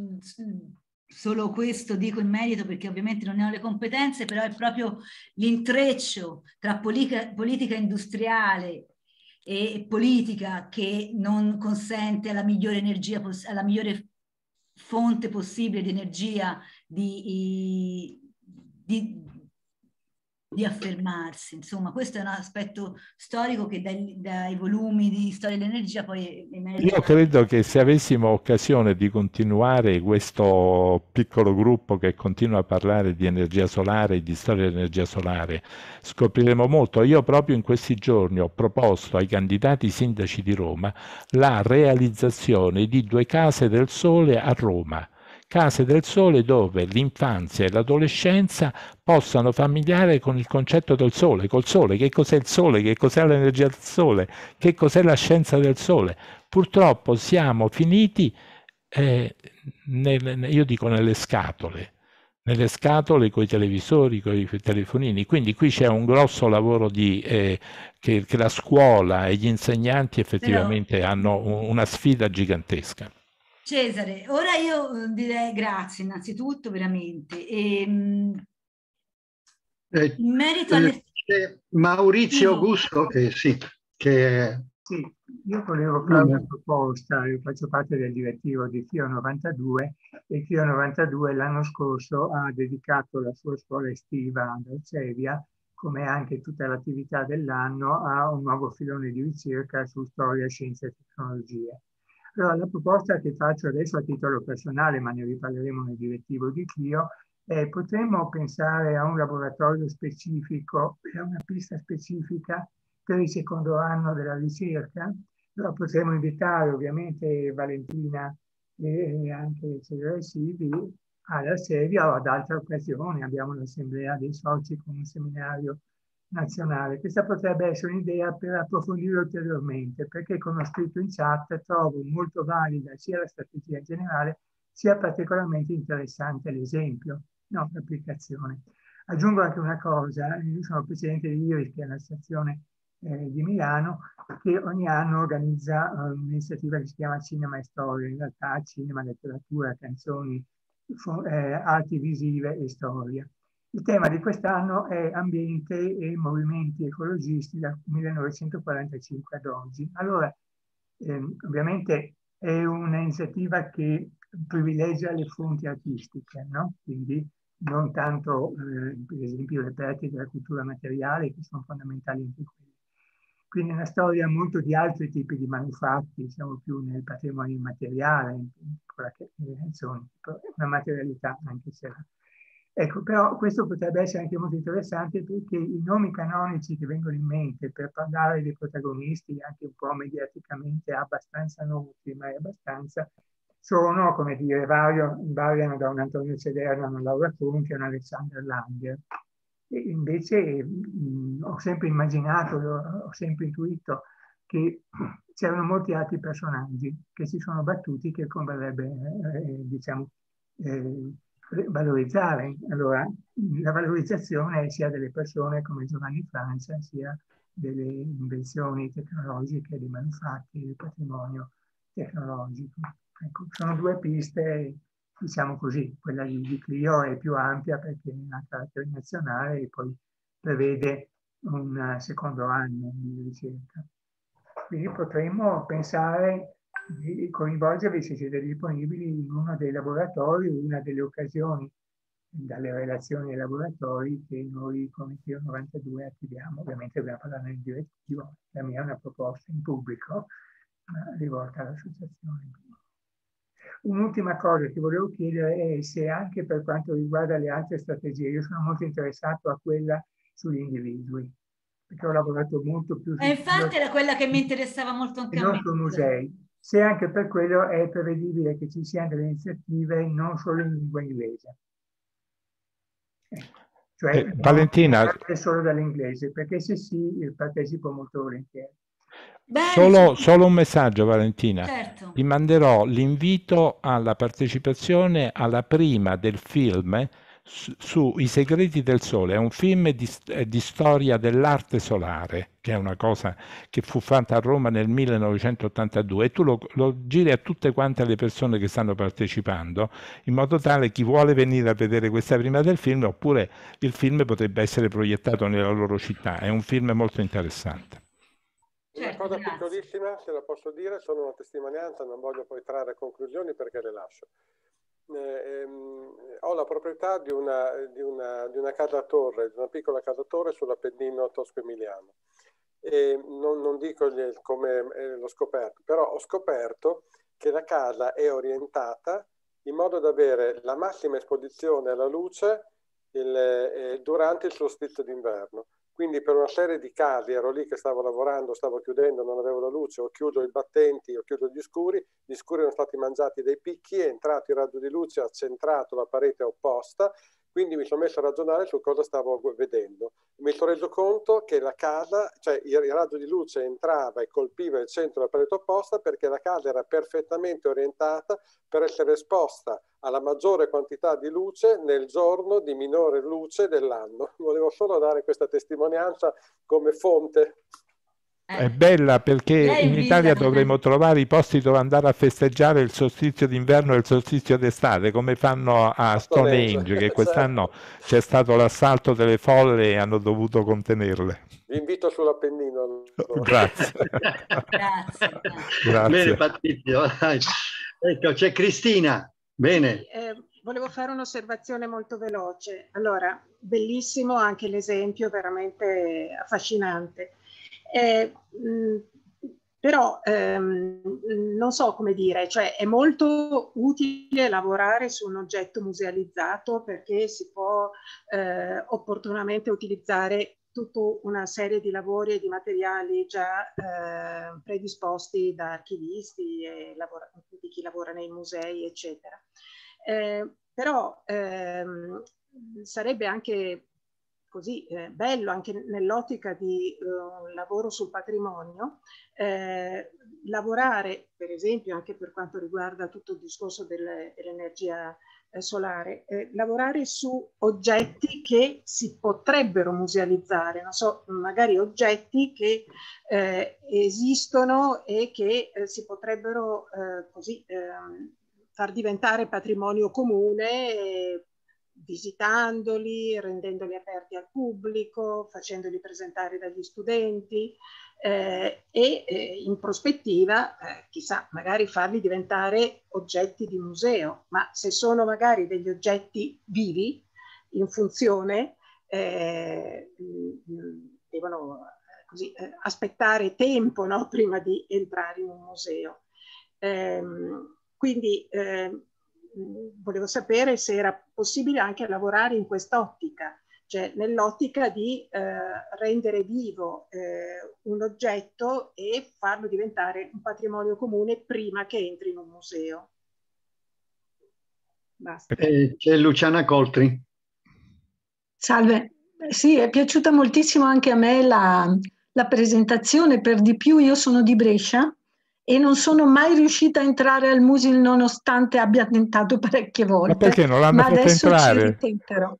solo questo dico in merito perché ovviamente non ne ho le competenze, però è proprio l'intreccio tra politica, politica industriale e politica che non consente alla migliore energia, alla migliore fonte possibile di energia di, di, di affermarsi. Insomma, questo è un aspetto storico che dai, dai volumi di storia dell'energia poi emerge. Io credo che se avessimo occasione di continuare questo piccolo gruppo che continua a parlare di energia solare e di storia dell'energia solare, scopriremo molto. Io proprio in questi giorni ho proposto ai candidati sindaci di Roma la realizzazione di due case del sole a Roma. Case del sole dove l'infanzia e l'adolescenza possano familiare con il concetto del sole, col sole, che cos'è il sole, che cos'è l'energia del sole, che cos'è la scienza del sole. Purtroppo siamo finiti, eh, nel, io dico nelle scatole, nelle scatole con i televisori, con i telefonini. Quindi qui c'è un grosso lavoro di, eh, che, che la scuola e gli insegnanti effettivamente Però, hanno un- una sfida gigantesca. Cesare, ora io eh, direi grazie innanzitutto, veramente. E, mh, Eh, in merito eh, alle... c'è Maurizio Prego. Augusto, che sì, che è Sì, io volevo fare una un- proposta, io faccio parte del direttivo di Chio novantadue e Chio novantadue l'anno scorso ha dedicato la sua scuola estiva ad Alcevia, come anche tutta l'attività dell'anno, a un nuovo filone di ricerca su storia, scienze e tecnologie. Allora, la proposta che faccio adesso a titolo personale, ma ne riparleremo nel direttivo di Chio, è potremmo pensare a un laboratorio specifico, a una pista specifica per il secondo anno della ricerca. Allora potremo invitare ovviamente Valentina e anche Cesare Silvi alla Sevia o ad altre occasioni. Abbiamo l'assemblea dei soci con un seminario nazionale. Questa potrebbe essere un'idea per approfondire ulteriormente, perché come ho scritto in chat trovo molto valida sia la strategia in generale, sia particolarmente interessante l'esempio, no, l'applicazione. Aggiungo anche una cosa, io sono presidente di IRIS, che è un'associazione eh, di Milano, che ogni anno organizza uh, un'iniziativa che si chiama Cinema e Storia, in realtà cinema, letteratura, canzoni, eh, arti visive e storia. Il tema di quest'anno è ambiente e movimenti ecologisti dal millenovecentoquarantacinque ad oggi. Allora, ehm, ovviamente è un'iniziativa che privilegia le fonti artistiche, no? Quindi non tanto, eh, per esempio, i reperti della cultura materiale, che sono fondamentali anche quelli. Quindi è una storia molto di altri tipi di manufatti, siamo più nel patrimonio immateriale, insomma, una materialità anche se... Ecco, però questo potrebbe essere anche molto interessante perché i nomi canonici che vengono in mente per parlare dei protagonisti, anche un po' mediaticamente abbastanza noti, ma è abbastanza, sono, come dire, vario, variano da un Antonio Cederna, una Laura Conti a un Alexander Langer. E invece mh, ho sempre immaginato, ho sempre intuito che c'erano molti altri personaggi che si sono battuti che converrebbe, eh, diciamo, eh, valorizzare. Allora, la valorizzazione sia delle persone come Giovanni Francia, sia delle invenzioni tecnologiche, dei manufatti, del patrimonio tecnologico. Ecco, sono due piste, diciamo così, quella di, di Clio è più ampia perché ha carattere nazionale e poi prevede un secondo anno di ricerca. Quindi potremmo pensare di coinvolgervi, se siete disponibili, in uno dei laboratori, una delle occasioni dalle relazioni ai laboratori che noi come Chio novantadue attiviamo. Ovviamente dobbiamo parlare nel direttivo, la mia è una proposta in pubblico rivolta all'associazione. Un'ultima cosa che volevo chiedere è se anche per quanto riguarda le altre strategie, io sono molto interessato a quella sugli individui, perché ho lavorato molto più su... E infatti era quella che mi interessava molto anche e a non me. sui musei. Se anche per quello è prevedibile che ci siano delle iniziative non solo in lingua inglese. Ecco. Cioè, Eh, Valentina, solo dall'inglese, perché se sì, partecipo molto volentieri. Bene, solo, solo un messaggio, Valentina. certo. Ti manderò l'invito alla partecipazione alla prima del film su, su I segreti del sole. È un film di, di storia dell'arte solare, che è una cosa che fu fatta a Roma nel millenovecentottantadue, e tu lo, lo giri a tutte quante le persone che stanno partecipando, in modo tale chi vuole venire a vedere questa prima del film, oppure il film potrebbe essere proiettato nella loro città. È un film molto interessante. Certo, Una cosa grazie. piccolissima, se la posso dire, sono una testimonianza, non voglio poi trarre conclusioni perché le lascio. Eh, ehm, ho la proprietà di una, di, una, di una casa torre, di una piccola casa torre sull'Appennino tosco-emiliano. E non, non dico come eh, l'ho scoperto, però ho scoperto che la casa è orientata in modo da avere la massima esposizione alla luce il, eh, durante il solstizio d'inverno. Quindi per una serie di casi ero lì che stavo lavorando, stavo chiudendo, non avevo la luce, ho chiuso i battenti, ho chiuso gli scuri, gli scuri erano stati mangiati dai picchi, è entrato il raggio di luce, ha centrato la parete opposta, Quindi mi sono messo a ragionare su cosa stavo vedendo. Mi sono reso conto che la casa, cioè il, il raggio di luce entrava e colpiva il centro della parete opposta perché la casa era perfettamente orientata per essere esposta alla maggiore quantità di luce nel giorno di minore luce dell'anno. Volevo solo dare questa testimonianza come fonte. È bella perché in Italia dovremmo trovare i posti dove andare a festeggiare il solstizio d'inverno e il solstizio d'estate, come fanno a Stonehenge, che quest'anno c'è stato l'assalto delle folle e hanno dovuto contenerle. Vi invito sull'Appennino. Allora. Grazie. Grazie. Grazie. Bene Patrizio. Ecco, c'è Cristina. Bene. Eh, volevo fare un'osservazione molto veloce. Allora, bellissimo anche l'esempio, veramente affascinante. Eh, mh, però ehm, non so come dire, cioè è molto utile lavorare su un oggetto musealizzato perché si può eh, opportunamente utilizzare tutta una serie di lavori e di materiali già eh, predisposti da archivisti e di chi lavora nei musei, eccetera. Eh, però ehm, sarebbe anche così eh, bello anche nell'ottica di eh, un lavoro sul patrimonio, eh, lavorare per esempio anche per quanto riguarda tutto il discorso dell'energia eh, solare, eh, lavorare su oggetti che si potrebbero musealizzare, non so, magari oggetti che eh, esistono e che eh, si potrebbero eh, così eh, far diventare patrimonio comune, eh, visitandoli, rendendoli aperti al pubblico, facendoli presentare dagli studenti eh, e eh, in prospettiva, eh, chissà, magari farli diventare oggetti di museo, ma se sono magari degli oggetti vivi, in funzione, eh, devono eh, così, eh, aspettare tempo, no? Prima di entrare in un museo. Eh, quindi eh, volevo sapere se era possibile anche lavorare in quest'ottica, cioè nell'ottica di eh, rendere vivo eh, un oggetto e farlo diventare un patrimonio comune prima che entri in un museo. Basta. Eh, c'è Luciana Coltri. Salve, sì, è piaciuta moltissimo anche a me la, la presentazione, per di più io sono di Brescia e non sono mai riuscita a entrare al Musil nonostante abbia tentato parecchie volte. Ma perché non l'hanno fatto adesso entrare? ci ritenterò.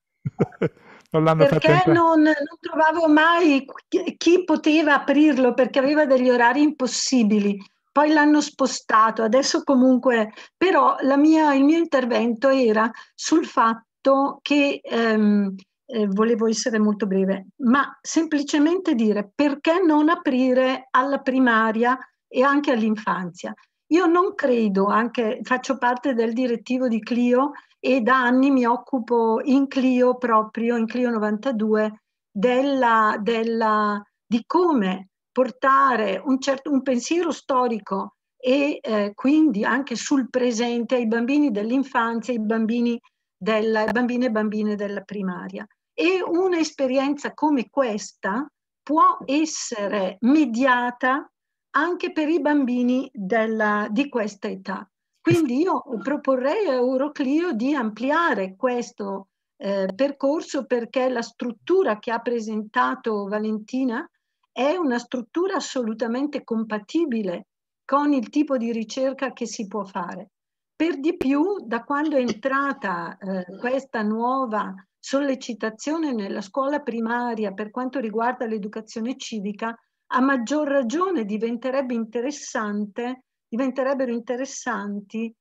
Non l'hanno fatto Perché entrare? non, non trovavo mai chi, chi poteva aprirlo, perché aveva degli orari impossibili. Poi l'hanno spostato, adesso comunque, però la mia, il mio intervento era sul fatto che, ehm, eh, volevo essere molto breve, ma semplicemente dire perché non aprire alla primaria e anche all'infanzia. Io non credo, anche faccio parte del direttivo di Clio e da anni mi occupo in Clio proprio, in Clio novantadue, della, della, di come portare un, certo, un pensiero storico e eh, quindi anche sul presente ai bambini dell'infanzia, ai bambini, del, bambini e bambine della primaria. E un'esperienza come questa può essere mediata anche per i bambini della, di questa età. Quindi io proporrei a Euroclio di ampliare questo eh, percorso perché la struttura che ha presentato Valentina è una struttura assolutamente compatibile con il tipo di ricerca che si può fare. Per di più, da quando è entrata eh, questa nuova sollecitazione nella scuola primaria per quanto riguarda l'educazione civica, a maggior ragione diventerebbe interessante, diventerebbero interessanti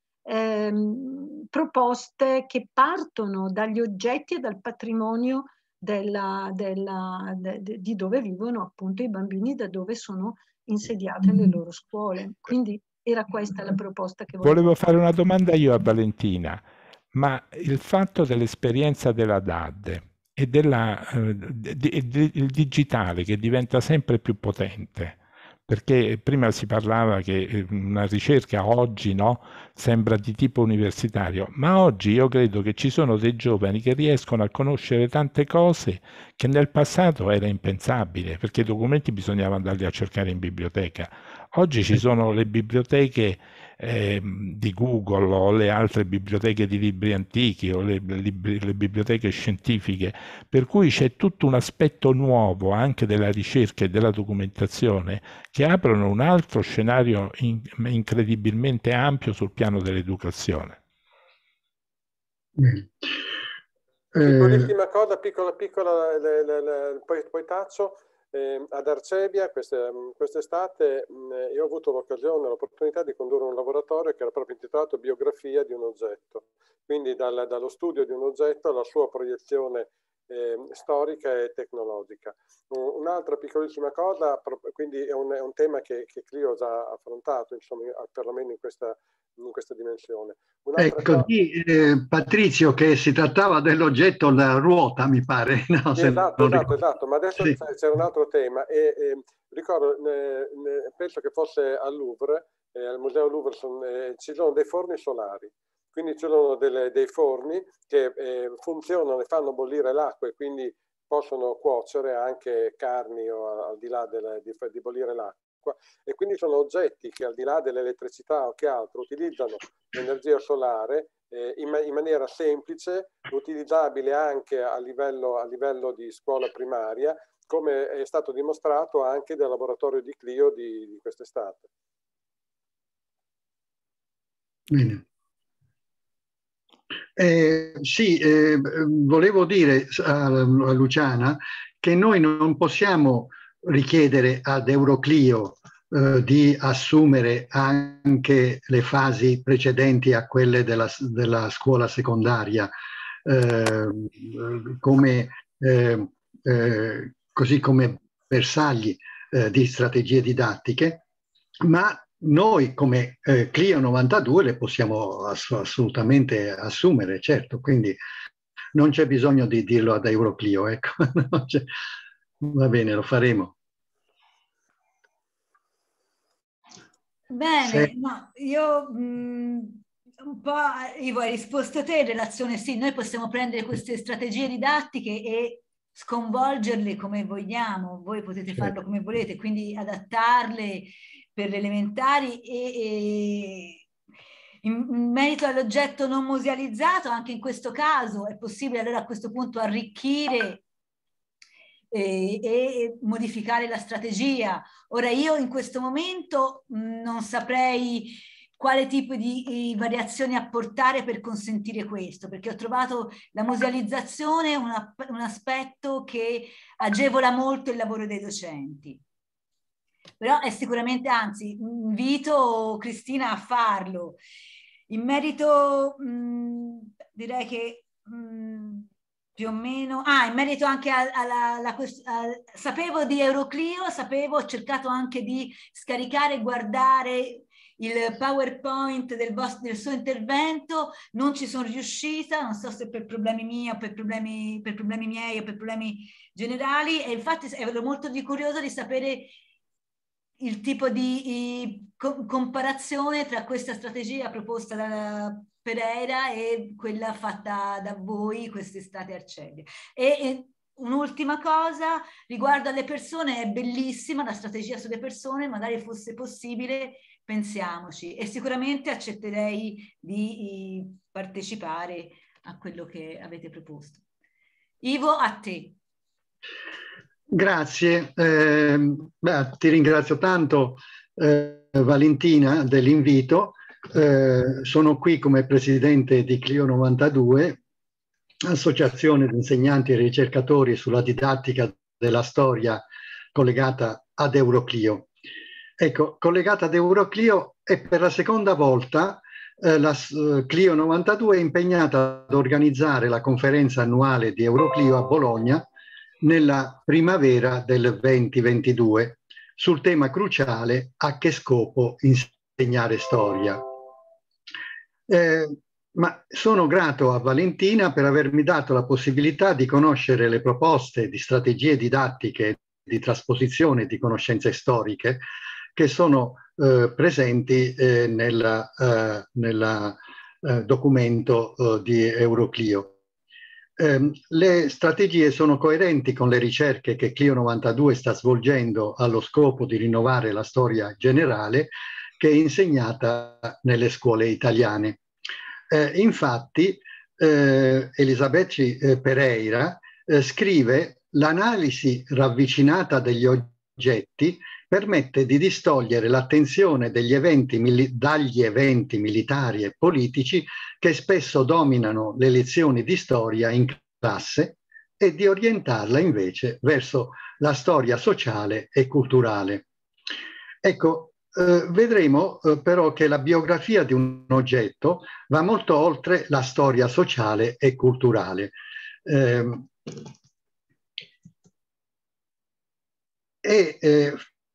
ehm, proposte che partono dagli oggetti e dal patrimonio della, della, de, de, di dove vivono appunto i bambini, da dove sono insediate le loro scuole. Quindi era questa la proposta che volevo, volevo fare. Una domanda io a Valentina, ma il fatto dell'esperienza della D A D e del eh, digitale che diventa sempre più potente, perché prima si parlava che una ricerca oggi no, sembra di tipo universitario, ma oggi io credo che ci sono dei giovani che riescono a conoscere tante cose che nel passato era impensabile, perché i documenti bisognava andarli a cercare in biblioteca. Oggi ci sono le biblioteche eh, di Google o le altre biblioteche di libri antichi o le, libri, le biblioteche scientifiche, per cui c'è tutto un aspetto nuovo anche della ricerca e della documentazione che aprono un altro scenario in, incredibilmente ampio sul piano dell'educazione. Bene. Piccolissima cosa, piccola, piccola, le, le, le, poi, poi taccio. Eh, ad Arcebia quest'estate mh, io ho avuto l'occasione, l'opportunità di condurre un laboratorio che era proprio intitolato Biografia di un oggetto, quindi dal, dallo studio di un oggetto alla sua proiezione eh, storica e tecnologica. Un'altra piccolissima cosa, quindi è un, è un tema che, che Clio ha già affrontato, insomma, perlomeno in questa, in questa dimensione. Ecco, di, eh, Patrizio, che si trattava dell'oggetto la ruota, mi pare. No, sì, esatto, esatto, esatto, ma adesso sì. c'era un altro tema e, e ricordo, ne, ne, penso che fosse al Louvre, eh, al Museo Louvre son, eh, ci sono dei forni solari, quindi ci sono delle, dei forni che eh, funzionano e fanno bollire l'acqua e quindi possono cuocere anche carni o al di là delle, di, di bollire l'acqua, e quindi sono oggetti che al di là dell'elettricità o che altro utilizzano l'energia solare eh, in, in maniera semplice, utilizzabile anche a livello, a livello di scuola primaria, come è stato dimostrato anche dal laboratorio di Clio di, di quest'estate. Bene. Eh, sì, eh, volevo dire a, a Luciana che noi non possiamo richiedere ad Euroclio eh, di assumere anche le fasi precedenti a quelle della, della scuola secondaria, eh, come, eh, eh, così come bersagli eh, di strategie didattiche, ma noi come eh, Clio novantadue le possiamo ass assolutamente assumere, certo, quindi non c'è bisogno di dirlo ad Euroclio, ecco. Va bene, lo faremo. Bene, Se... no, io mh, un po', Ivo, hai risposto te in relazione, sì, noi possiamo prendere queste strategie didattiche e sconvolgerle come vogliamo, voi potete certo. farlo come volete, quindi adattarle per le elementari e, e in, in merito all'oggetto non musealizzato, anche in questo caso è possibile allora a questo punto arricchire e, e modificare la strategia. Ora io in questo momento mh, non saprei quale tipo di variazioni apportare per consentire questo, perché ho trovato la musealizzazione una, un aspetto che agevola molto il lavoro dei docenti. Però è sicuramente, anzi, invito Cristina a farlo. In merito, mh, direi che mh, più o meno, ah, in merito anche alla, alla, alla sapevo di Euroclio, sapevo, ho cercato anche di scaricare e guardare il PowerPoint del, vostro, del suo intervento, non ci sono riuscita, non so se per problemi miei o per problemi, per problemi miei o per problemi generali, e infatti ero molto curiosa di sapere il tipo di co comparazione tra questa strategia proposta da Pereira e quella fatta da voi quest'estate a Arcebia. E, e un'ultima cosa riguardo alle persone, è bellissima la strategia sulle persone, magari fosse possibile, pensiamoci, e sicuramente accetterei di partecipare a quello che avete proposto. Ivo, a te. Grazie, eh, beh, ti ringrazio tanto eh, Valentina dell'invito. Eh, sono qui come presidente di Clio novantadue, associazione di insegnanti e ricercatori sulla didattica della storia collegata ad Euroclio. Ecco, collegata ad Euroclio, e per la seconda volta eh, la uh, Clio novantadue è impegnata ad organizzare la conferenza annuale di Euroclio a Bologna nella primavera del duemilaventidue sul tema cruciale: a che scopo insegnare storia. Eh, ma sono grato a Valentina per avermi dato la possibilità di conoscere le proposte di strategie didattiche di trasposizione di conoscenze storiche che sono eh, presenti eh, nel eh, nella, eh, documento eh, di Euroclio. Eh, le strategie sono coerenti con le ricerche che Clio novantadue sta svolgendo allo scopo di rinnovare la storia generale che è insegnata nelle scuole italiane. Eh, infatti, eh, Elisabeth eh, Pereira eh, scrive: l'analisi ravvicinata degli oggetti permette di distogliere l'attenzione degli eventi dagli eventi militari e politici che spesso dominano le lezioni di storia in classe e di orientarla invece verso la storia sociale e culturale. Ecco, eh, vedremo eh, però che la biografia di un oggetto va molto oltre la storia sociale e culturale. Eh, e eh,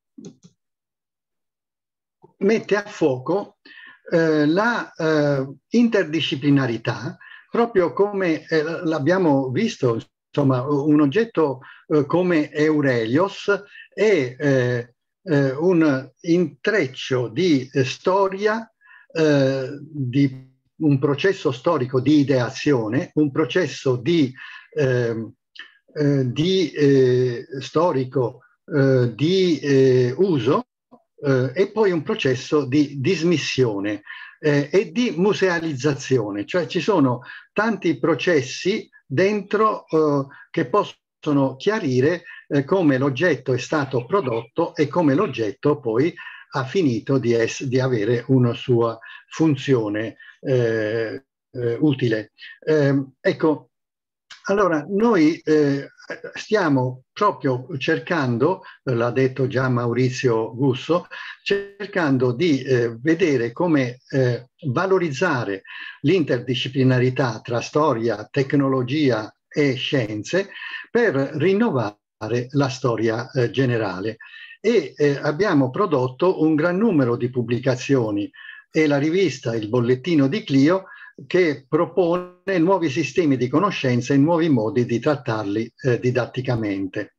mette a fuoco eh, la eh, interdisciplinarità, proprio come eh, l'abbiamo visto, insomma, un oggetto eh, come Eurelios è eh, eh, un intreccio di eh, storia, eh, di un processo storico di ideazione, un processo di, eh, eh, di eh, storico eh, di eh, uso, Eh, e poi un processo di dismissione eh, e di musealizzazione, cioè ci sono tanti processi dentro eh, che possono chiarire eh, come l'oggetto è stato prodotto e come l'oggetto poi ha finito di, di avere una sua funzione eh, eh, utile. Eh, ecco, allora noi eh, stiamo proprio cercando, l'ha detto già Maurizio Gusso, cercando di eh, vedere come eh, valorizzare l'interdisciplinarità tra storia, tecnologia e scienze per rinnovare la storia eh, generale. E eh, abbiamo prodotto un gran numero di pubblicazioni e la rivista Il Bollettino di Clio, che propone nuovi sistemi di conoscenza e nuovi modi di trattarli eh, didatticamente.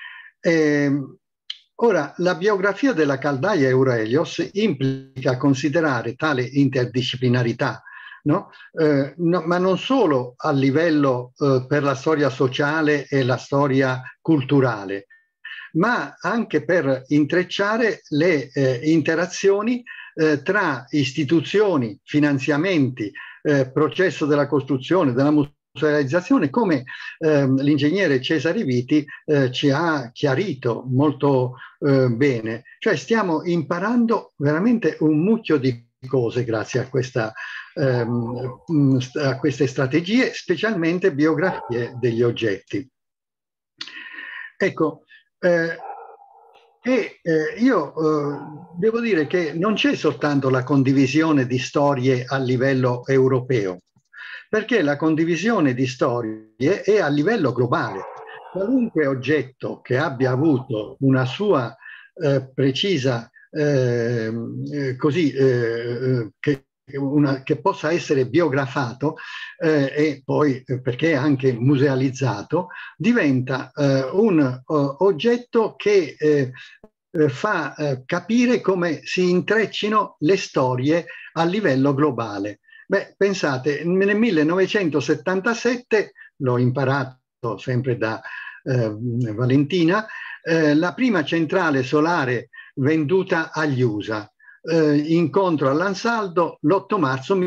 Eh, ora, la biografia della caldaia Eurelios implica considerare tale interdisciplinarità, no? Eh, no, ma non solo a livello eh, per la storia sociale e la storia culturale, ma anche per intrecciare le eh, interazioni eh, tra istituzioni, finanziamenti, eh, processo della costruzione, della musealizzazione, come eh, l'ingegnere Cesare Viti eh, ci ha chiarito molto eh, bene. Cioè stiamo imparando veramente un mucchio di cose grazie a, questa, ehm, a queste strategie, specialmente biografie degli oggetti. Ecco, eh, e eh, io eh, devo dire che non c'è soltanto la condivisione di storie a livello europeo, perché la condivisione di storie è a livello globale. Qualunque oggetto che abbia avuto una sua eh, precisa, eh, eh, così, eh, che, una, che possa essere biografato eh, e poi eh, perché è anche musealizzato, diventa eh, un uh, oggetto che eh, fa eh, capire come si intreccino le storie a livello globale. Beh, pensate, nel millenovecentosettantasette, l'ho imparato sempre da eh, Valentina, eh, la prima centrale solare venduta agli U S A. Eh, incontro all'Ansaldo l'otto marzo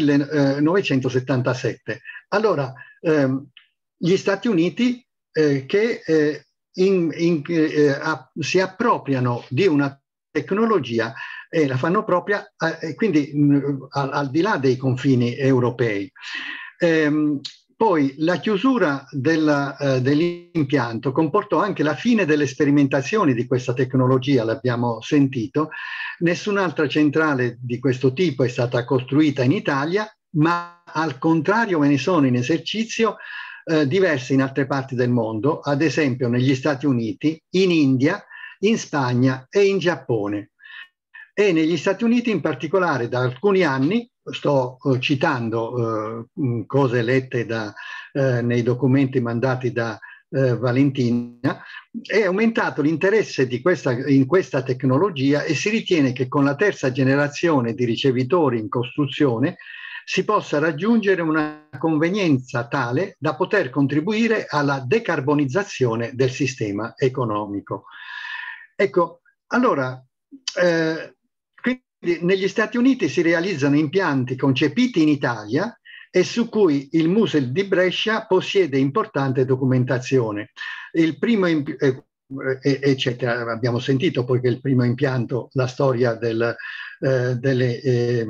millenovecentosettantasette. Allora, ehm, gli Stati Uniti eh, che eh, in, in, eh, a, si appropriano di una tecnologia e la fanno propria, eh, quindi mh, al, al di là dei confini europei. Ehm, Poi la chiusura della, eh, dell'impianto comportò anche la fine delle sperimentazioni di questa tecnologia, l'abbiamo sentito. Nessun'altra centrale di questo tipo è stata costruita in Italia, ma al contrario ve ne sono in esercizio eh, diverse in altre parti del mondo, ad esempio negli Stati Uniti, in India, in Spagna e in Giappone. E negli Stati Uniti in particolare da alcuni anni, sto uh, citando uh, cose lette da, uh, nei documenti mandati da uh, Valentina, è aumentato l'interesse di questa, in questa tecnologia e si ritiene che con la terza generazione di ricevitori in costruzione si possa raggiungere una convenienza tale da poter contribuire alla decarbonizzazione del sistema economico. Ecco, allora, eh, negli Stati Uniti si realizzano impianti concepiti in Italia e su cui il Museo di Brescia possiede importante documentazione. Il primo, eh, eccetera, abbiamo sentito poi che il primo impianto, la storia del, eh, delle eh,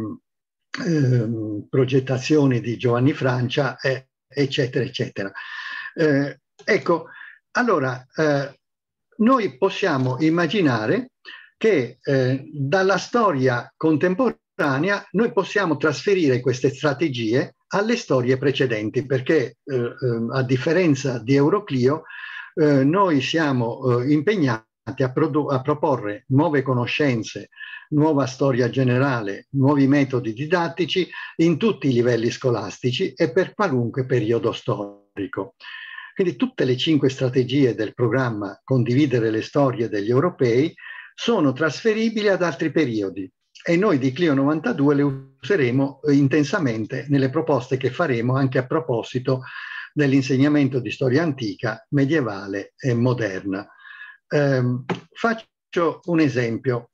eh, progettazioni di Giovanni Francia, eh, eccetera, eccetera. Eh, ecco, allora, eh, noi possiamo immaginare che eh, dalla storia contemporanea noi possiamo trasferire queste strategie alle storie precedenti, perché eh, eh, a differenza di Euroclio, eh, noi siamo eh, impegnati a, a proporre nuove conoscenze, nuova storia generale, nuovi metodi didattici in tutti i livelli scolastici e per qualunque periodo storico. Quindi tutte le cinque strategie del programma Condividere le storie degli europei sono trasferibili ad altri periodi e noi di Clio novantadue le useremo intensamente nelle proposte che faremo anche a proposito dell'insegnamento di storia antica, medievale e moderna. Eh, faccio un esempio.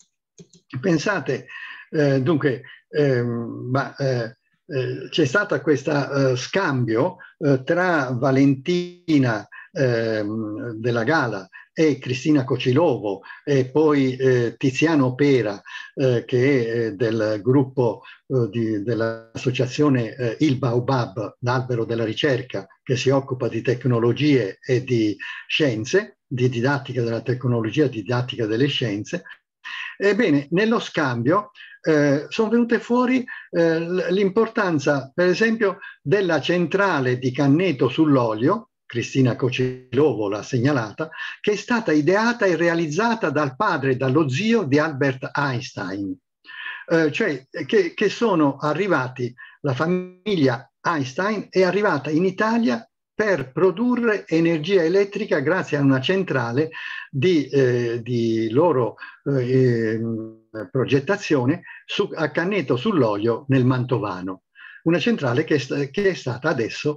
Pensate, eh, dunque, eh, ma, eh, eh, c'è stato questo eh, scambio eh, tra Valentina eh, della Gala e Cristina Cocilovo e poi eh, Tiziano Pera, eh, che è del gruppo eh, dell'associazione eh, Il Baobab, l'albero della ricerca, che si occupa di tecnologie e di scienze, di didattica della tecnologia, didattica delle scienze. Ebbene, nello scambio eh, sono venute fuori eh, l'importanza, per esempio, della centrale di Canneto sull'olio, Cristina Cocilovo l'ha segnalata, che è stata ideata e realizzata dal padre e dallo zio di Albert Einstein. Eh, cioè che, che sono arrivati, la famiglia Einstein è arrivata in Italia per produrre energia elettrica grazie a una centrale di, eh, di loro eh, progettazione su, a Canneto sull'olio nel Mantovano. Una centrale che è, che è stata adesso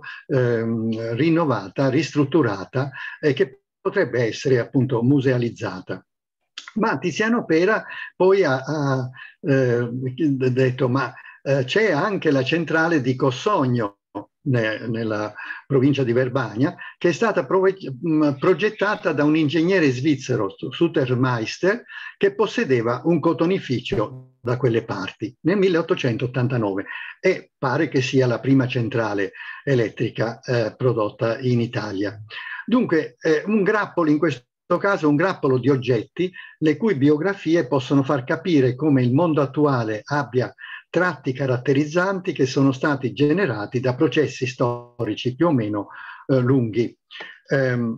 ehm, rinnovata, ristrutturata e che potrebbe essere appunto musealizzata. Ma Tiziano Pera poi ha, ha eh, detto, ma eh, c'è anche la centrale di Cossogno, ne, nella provincia di Verbania, che è stata pro, mh, progettata da un ingegnere svizzero, Sutermeister, che possedeva un cotonificio da quelle parti nel milleottocentottantanove e pare che sia la prima centrale elettrica eh, prodotta in Italia. Dunque eh, un grappolo, in questo caso un grappolo di oggetti le cui biografie possono far capire come il mondo attuale abbia tratti caratterizzanti che sono stati generati da processi storici più o meno eh, lunghi. Eh,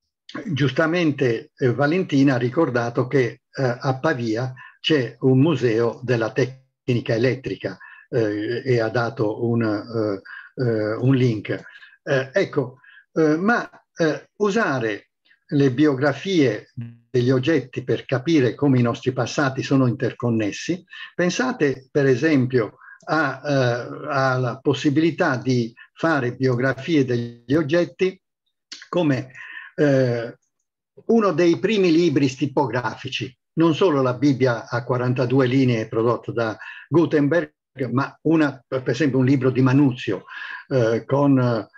giustamente eh, Valentina ha ricordato che eh, a Pavia c'è un museo della tecnica elettrica eh, e ha dato un, uh, uh, un link. Eh, ecco, uh, ma uh, usare le biografie degli oggetti per capire come i nostri passati sono interconnessi, pensate per esempio a, uh, alla possibilità di fare biografie degli oggetti come uh, uno dei primi libri tipografici. Non solo la Bibbia a quarantadue linee prodotta da Gutenberg, ma una, per esempio un libro di Manuzio eh, con,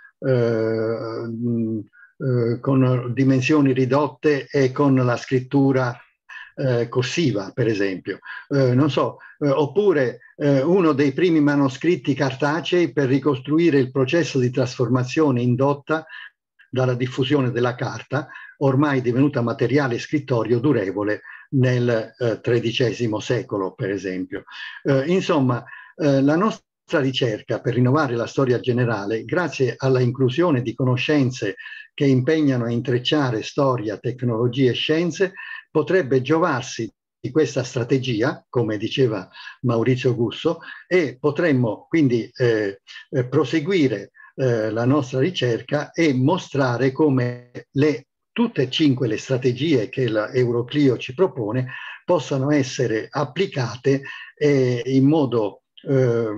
eh, eh, con dimensioni ridotte e con la scrittura eh, corsiva, per esempio. Eh, non so, eh, oppure eh, uno dei primi manoscritti cartacei per ricostruire il processo di trasformazione indotta dalla diffusione della carta, ormai divenuta materiale scrittorio durevole nel eh, tredicesimo secolo, per esempio. Eh, insomma, eh, la nostra ricerca per rinnovare la storia generale, grazie alla inclusione di conoscenze che impegnano a intrecciare storia, tecnologie e scienze, potrebbe giovarsi di questa strategia, come diceva Maurizio Gusso, e potremmo quindi eh, eh, proseguire eh, la nostra ricerca e mostrare come le tutte e cinque le strategie che l'Euroclio ci propone possano essere applicate eh, in modo eh,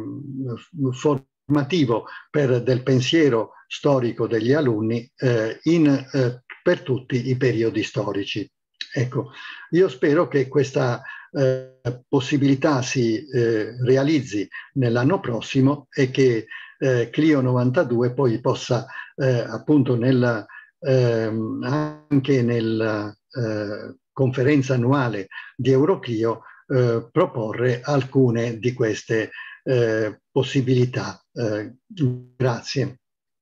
formativo per del pensiero storico degli alunni eh, in, eh, per tutti i periodi storici. Ecco, io spero che questa eh, possibilità si eh, realizzi nell'anno prossimo e che eh, Clio novantadue poi possa eh, appunto nella, ehm, anche nella eh, conferenza annuale di Euroclio eh, proporre alcune di queste eh, possibilità. Eh, grazie.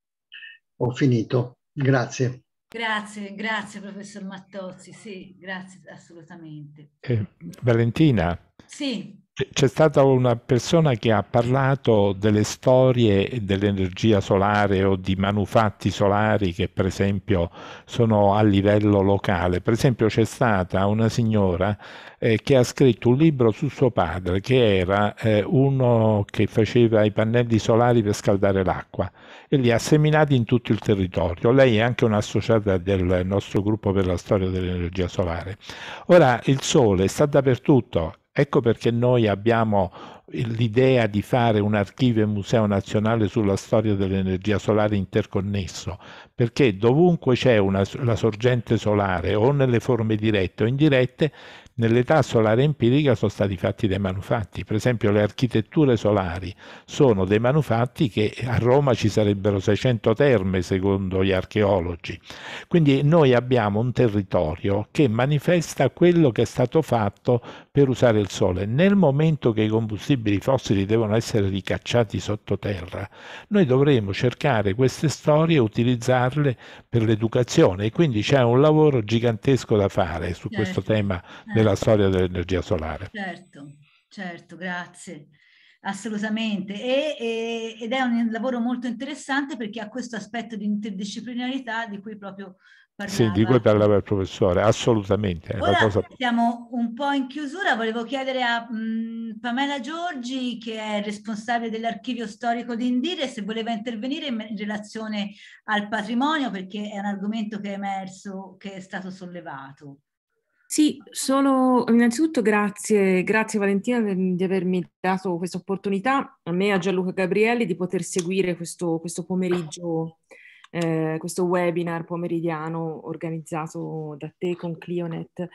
Ho finito. Grazie. Grazie, grazie professor Mattozzi, sì, grazie assolutamente. Eh, Valentina, sì. C'è stata una persona che ha parlato delle storie dell'energia solare o di manufatti solari che per esempio sono a livello locale. Per esempio c'è stata una signora eh, che ha scritto un libro su suo padre, che era eh, uno che faceva i pannelli solari per scaldare l'acqua e li ha seminati in tutto il territorio. Lei è anche un'associata del nostro gruppo per la storia dell'energia solare. Ora il sole sta dappertutto. Ecco perché noi abbiamo l'idea di fare un archivio e museo nazionale sulla storia dell'energia solare interconnesso, perché dovunque c'è una, la sorgente solare o nelle forme dirette o indirette, nell'età solare empirica sono stati fatti dei manufatti. Per esempio le architetture solari sono dei manufatti che a Roma ci sarebbero seicento terme secondo gli archeologi. Quindi noi abbiamo un territorio che manifesta quello che è stato fatto per usare il sole. Nel momento che i combustibili fossili devono essere ricacciati sottoterra, noi dovremo cercare queste storie e utilizzarle per l'educazione, e quindi c'è un lavoro gigantesco da fare su certo. questo tema eh. della storia dell'energia solare. Certo, certo, grazie. Assolutamente, e, e, ed è un lavoro molto interessante perché ha questo aspetto di interdisciplinarità di cui proprio parlava. Sì, di cui parlava il professore, assolutamente. È Ora la cosa... siamo un po' in chiusura, volevo chiedere a mh, Pamela Giorgi, che è responsabile dell'archivio storico di Indire, se voleva intervenire in, in relazione al patrimonio, perché è un argomento che è emerso, che è stato sollevato. Sì, solo innanzitutto grazie, grazie Valentina di avermi dato questa opportunità, a me e a Gianluca Gabrielli, di poter seguire questo, questo pomeriggio, eh, questo webinar pomeridiano organizzato da te con Clionet.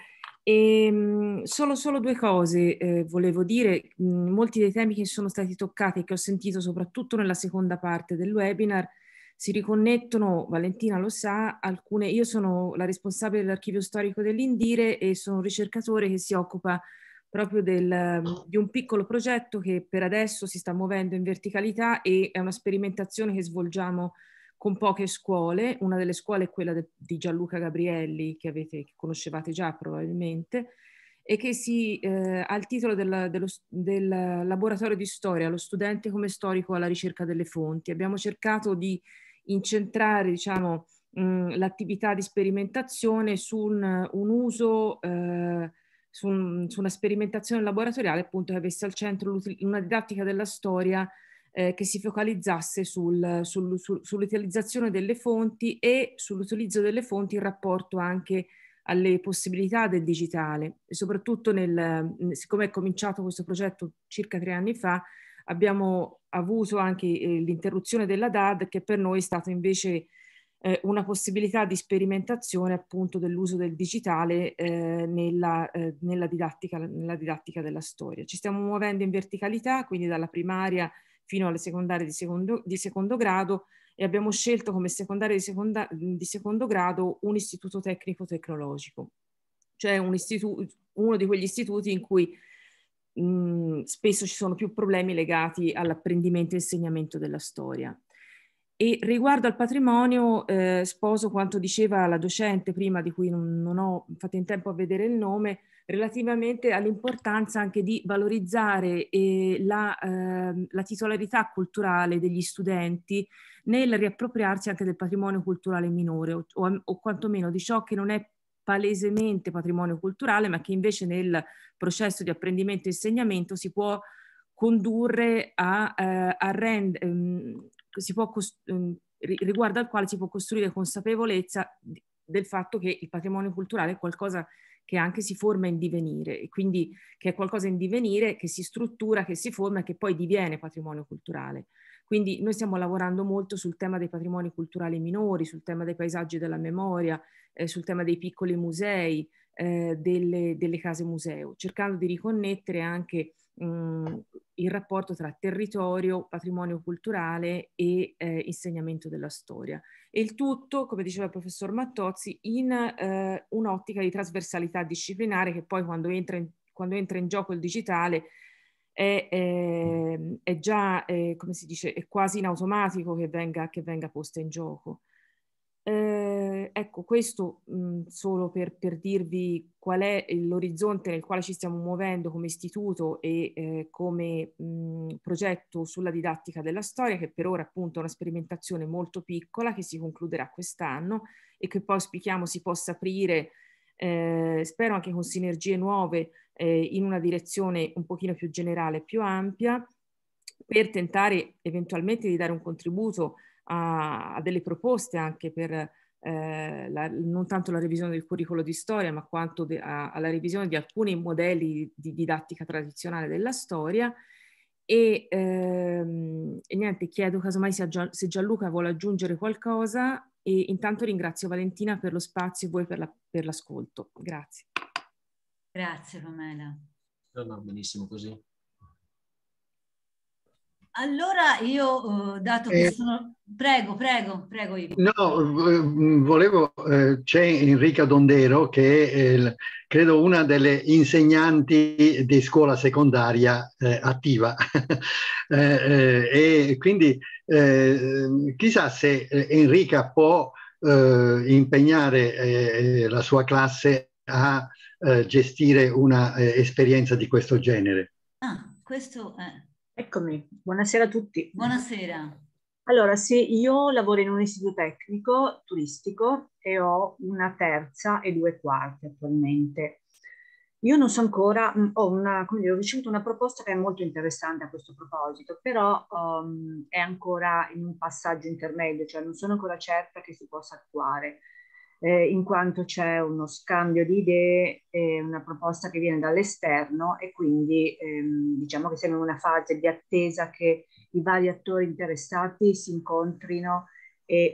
E mh, solo, solo due cose eh, volevo dire. Mh, molti dei temi che sono stati toccati e che ho sentito soprattutto nella seconda parte del webinar si riconnettono, Valentina lo sa, alcune. Io sono la responsabile dell'archivio storico dell'Indire e sono un ricercatore che si occupa proprio del, di un piccolo progetto che per adesso si sta muovendo in verticalità e è una sperimentazione che svolgiamo con poche scuole. Una delle scuole è quella de, di Gianluca Gabrielli, che avete, che conoscevate già probabilmente, e che si eh, ha il titolo del, dello, del laboratorio di storia, lo studente come storico alla ricerca delle fonti. Abbiamo cercato di incentrare, diciamo, l'attività di sperimentazione su un, un uso, eh, su, un, su una sperimentazione laboratoriale appunto che avesse al centro una didattica della storia eh, che si focalizzasse sul, sul, sul, sull'utilizzazione delle fonti e sull'utilizzo delle fonti in rapporto anche alle possibilità del digitale. E soprattutto nel, siccome è cominciato questo progetto circa tre anni fa, abbiamo avuto anche eh, l'interruzione della D A D, che per noi è stata invece eh, una possibilità di sperimentazione appunto dell'uso del digitale eh, nella, eh, nella, didattica, nella didattica della storia. Ci stiamo muovendo in verticalità, quindi dalla primaria fino alle secondarie di secondo, di secondo grado, e abbiamo scelto come secondaria di, seconda, di secondo grado un istituto tecnico tecnologico, cioè un istituto, uno di quegli istituti in cui mh, spesso ci sono più problemi legati all'apprendimento e insegnamento della storia. E riguardo al patrimonio, eh, sposo quanto diceva la docente prima, di cui non, non ho fatto in tempo a vedere il nome, relativamente all'importanza anche di valorizzare eh, la, eh, la titolarità culturale degli studenti nel riappropriarsi anche del patrimonio culturale minore o, o, o quantomeno di ciò che non è palesemente patrimonio culturale, ma che invece nel processo di apprendimento e insegnamento si può condurre a, eh, a rendere, um, si può um, riguardo al quale si può costruire consapevolezza del fatto che il patrimonio culturale è qualcosa che anche si forma in divenire, e quindi che è qualcosa in divenire, che si struttura, che si forma e che poi diviene patrimonio culturale. Quindi noi stiamo lavorando molto sul tema dei patrimoni culturali minori, sul tema dei paesaggi della memoria, eh, sul tema dei piccoli musei, eh, delle, delle case museo, cercando di riconnettere anche mh, il rapporto tra territorio, patrimonio culturale e eh, insegnamento della storia. E il tutto, come diceva il professor Mattozzi, in eh, un'ottica di trasversalità disciplinare che poi quando entra in, quando entra in gioco il digitale è, è, è già, è, come si dice, è quasi in automatico che venga, che venga posta in gioco. Eh, ecco, questo mh, solo per, per dirvi qual è l'orizzonte nel quale ci stiamo muovendo come istituto e eh, come mh, progetto sulla didattica della storia, che per ora appunto è una sperimentazione molto piccola che si concluderà quest'anno e che poi auspichiamo si possa aprire, eh, spero anche con sinergie nuove, eh, in una direzione un pochino più generale, più ampia, per tentare eventualmente di dare un contributo a, a delle proposte anche per eh, la, non tanto la revisione del curriculum di storia, ma quanto de, a, alla revisione di alcuni modelli di didattica tradizionale della storia. E, ehm, e niente, chiedo casomai se, se Gianluca vuole aggiungere qualcosa, e intanto ringrazio Valentina per lo spazio e voi per, la, per l'ascolto. Grazie. Grazie Pamela. No, no, benissimo così. Allora io, dato che eh, sono... Prego, prego, prego Ivo. No, volevo... Eh, c'è Enrica Dondero che è, eh, credo, una delle insegnanti di scuola secondaria eh, attiva. eh, eh, e quindi eh, chissà se Enrica può eh, impegnare eh, la sua classe a eh, gestire una eh, esperienza di questo genere. Ah, questo è... Eccomi, buonasera a tutti. Buonasera. Allora, sì, io lavoro in un istituto tecnico turistico e ho una terza e due quarti attualmente. Io non so ancora, ho, una, come dire, ho ricevuto una proposta che è molto interessante a questo proposito, però um, è ancora in un passaggio intermedio, cioè non sono ancora certa che si possa attuare. Eh, in quanto c'è uno scambio di idee, eh, una proposta che viene dall'esterno e quindi ehm, diciamo che siamo in una fase di attesa che i vari attori interessati si incontrino e,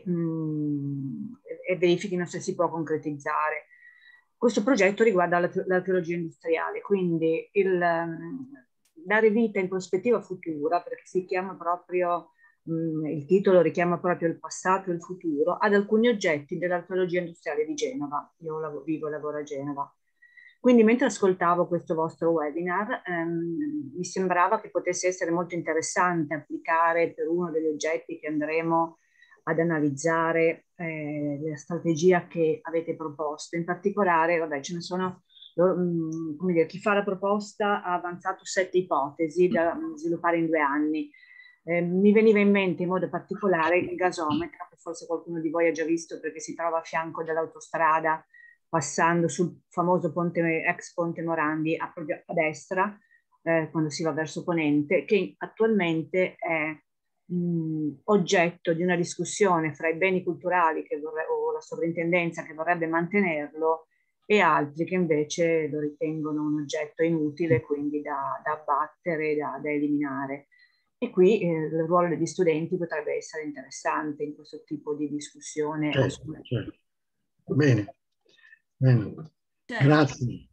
mh, e verifichino se si può concretizzare. Questo progetto riguarda l'archeologia industriale, quindi il, um, dare vita in prospettiva futura, perché si chiama proprio... il titolo richiama proprio il passato e il futuro, ad alcuni oggetti dell'archeologia industriale di Genova. Io lavoro, vivo e lavoro a Genova. Quindi mentre ascoltavo questo vostro webinar ehm, mi sembrava che potesse essere molto interessante applicare per uno degli oggetti che andremo ad analizzare eh, la strategia che avete proposto. In particolare, vabbè, ce ne sono, mh, come dire, chi fa la proposta ha avanzato sette ipotesi da mh, sviluppare in due anni. Eh, mi veniva in mente in modo particolare il gasometro, che forse qualcuno di voi ha già visto perché si trova a fianco dell'autostrada, passando sul famoso ponte, ex ponte Morandi, a, proprio a destra, eh, quando si va verso ponente, che attualmente è mh, oggetto di una discussione fra i beni culturali che vorre- o la sovrintendenza che vorrebbe mantenerlo e altri che invece lo ritengono un oggetto inutile, quindi da, da abbattere, da, da eliminare. E qui eh, il ruolo degli studenti potrebbe essere interessante in questo tipo di discussione. Certo, certo. Bene, bene. Certo. Grazie.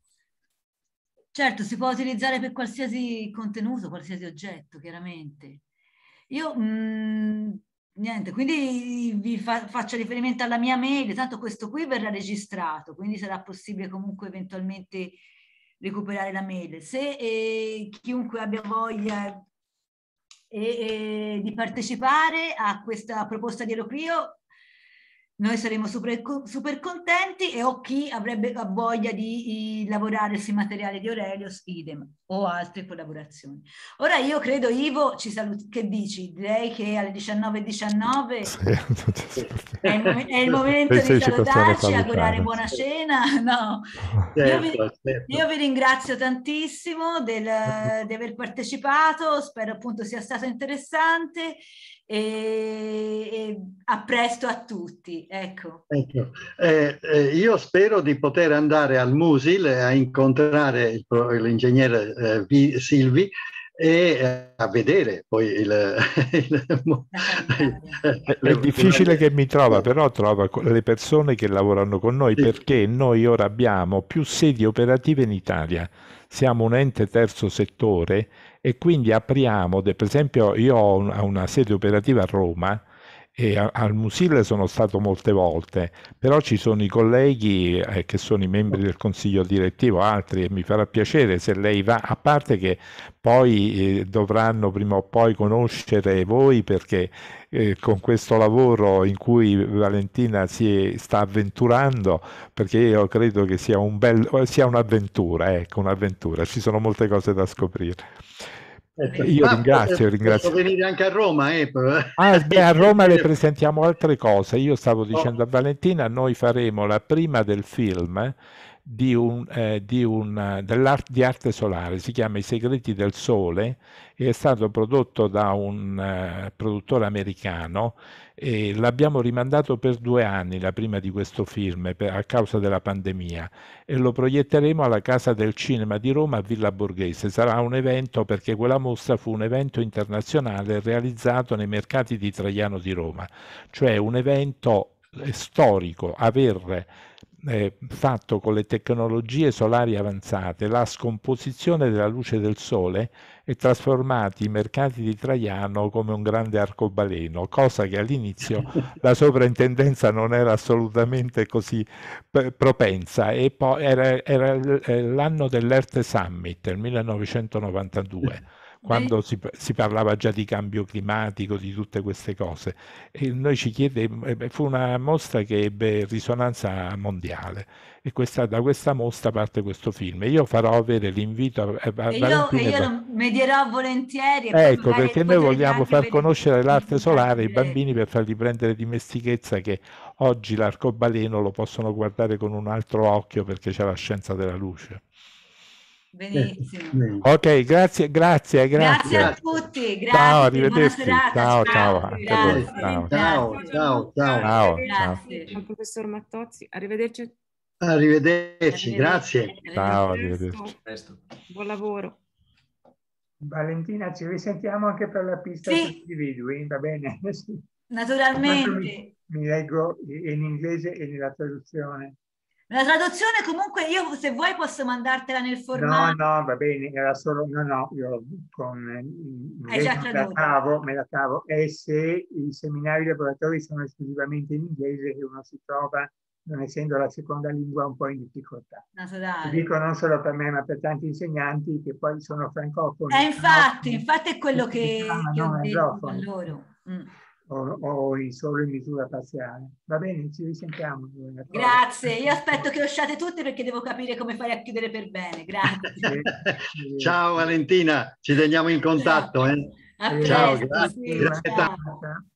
Certo, si può utilizzare per qualsiasi contenuto, qualsiasi oggetto, chiaramente. Io, mh, niente, quindi vi fa, faccio riferimento alla mia mail, tanto questo qui verrà registrato, quindi sarà possibile comunque eventualmente recuperare la mail. Se eh, chiunque abbia voglia E, e di partecipare a questa proposta di Euroclio, noi saremo super, super contenti, e o chi avrebbe voglia di, di lavorare sui materiali di Aurelius, idem, o altre collaborazioni. Ora io credo, Ivo, ci saluti, che dici? Direi che alle diciannove e diciannove sì, è, il mom- è il momento di salutarci, augurare buona cena. No. Io, vi, io vi ringrazio tantissimo del, di aver partecipato, spero appunto sia stato interessante. E, e a presto a tutti, ecco. Ecco. Eh, eh, io spero di poter andare al Musil a incontrare l'ingegnere eh, Silvi e a vedere poi il... il è difficile che mi trova, però trova le persone che lavorano con noi, perché noi ora abbiamo più sedi operative in Italia, siamo un ente terzo settore e quindi apriamo, per esempio io ho una sede operativa a Roma, e al Musil sono stato molte volte, però ci sono i colleghi eh, che sono i membri del consiglio direttivo, altri, e mi farà piacere se lei va, a parte che poi eh, dovranno prima o poi conoscere voi, perché eh, con questo lavoro in cui Valentina si sta avventurando, perché io credo che sia un bel, sia un'avventura, ecco, un'avventura, ci sono molte cose da scoprire. Io Ma ringrazio, ringrazio. Posso venire anche a Roma, eh? Ah, beh, a Roma le presentiamo altre cose. Io stavo dicendo a Valentina, noi faremo la prima del film di, un, eh, di, un, dell'art, di arte solare, si chiama I segreti del sole, e è stato prodotto da un uh, produttore americano, e l'abbiamo rimandato per due anni, la prima di questo film, per, a causa della pandemia, e lo proietteremo alla Casa del Cinema di Roma a Villa Borghese. Sarà un evento, perché quella mostra fu un evento internazionale realizzato nei mercati di Traiano di Roma, cioè un evento storico, aver eh, fatto con le tecnologie solari avanzate la scomposizione della luce del sole e trasformati i mercati di Traiano come un grande arcobaleno, cosa che all'inizio la sovrintendenza non era assolutamente così propensa. E poi era, era l'anno dell'Earth Summit, il millenovecentonovantadue, quando si, si parlava già di cambio climatico, di tutte queste cose, e noi ci chiedemmo, fu una mostra che ebbe risonanza mondiale, e questa, da questa mostra parte questo film. Io farò avere l'invito a, a e io, e io lo medierò volentieri, e ecco, perché noi vogliamo far conoscere l'arte solare ai bambini, per fargli prendere dimestichezza che oggi l'arcobaleno lo possono guardare con un altro occhio, perché c'è la scienza della luce. Benissimo. Ok, grazie, grazie, grazie. Grazie a tutti, grazie. Ciao, arrivederci. Serata, ciao, ciao. Ciao, Grazie, ciao, ciao, ciao, ciao. Ciao, grazie al professor Mattozzi. Arrivederci. Arrivederci, grazie. Ciao, arrivederci. Buon lavoro. Valentina, ci risentiamo anche per la pista sì. sugli individui, va bene? Sì. Naturalmente. Mi, mi leggo in inglese e nella traduzione. La traduzione comunque io, se vuoi, posso mandartela nel formato. No, no, va bene, era solo, no, no, io con Hai già me la cavo, me la cavo, e se i seminari laboratori sono esclusivamente in inglese, che uno si trova, non essendo la seconda lingua, un po' in difficoltà. Naturale. Lo dico non solo per me, ma per tanti insegnanti che poi sono francofoni. Eh, infatti, no, infatti è quello che, che ho detto a loro. Mm. O, o solo in misura parziale. Va bene, ci risentiamo. Grazie, io aspetto che usciate tutti, perché devo capire come fare a chiudere per bene. Grazie. Ciao Valentina, ci teniamo in contatto. Eh? A Ciao, presto, grazie. sì, grazie ciao. tanto.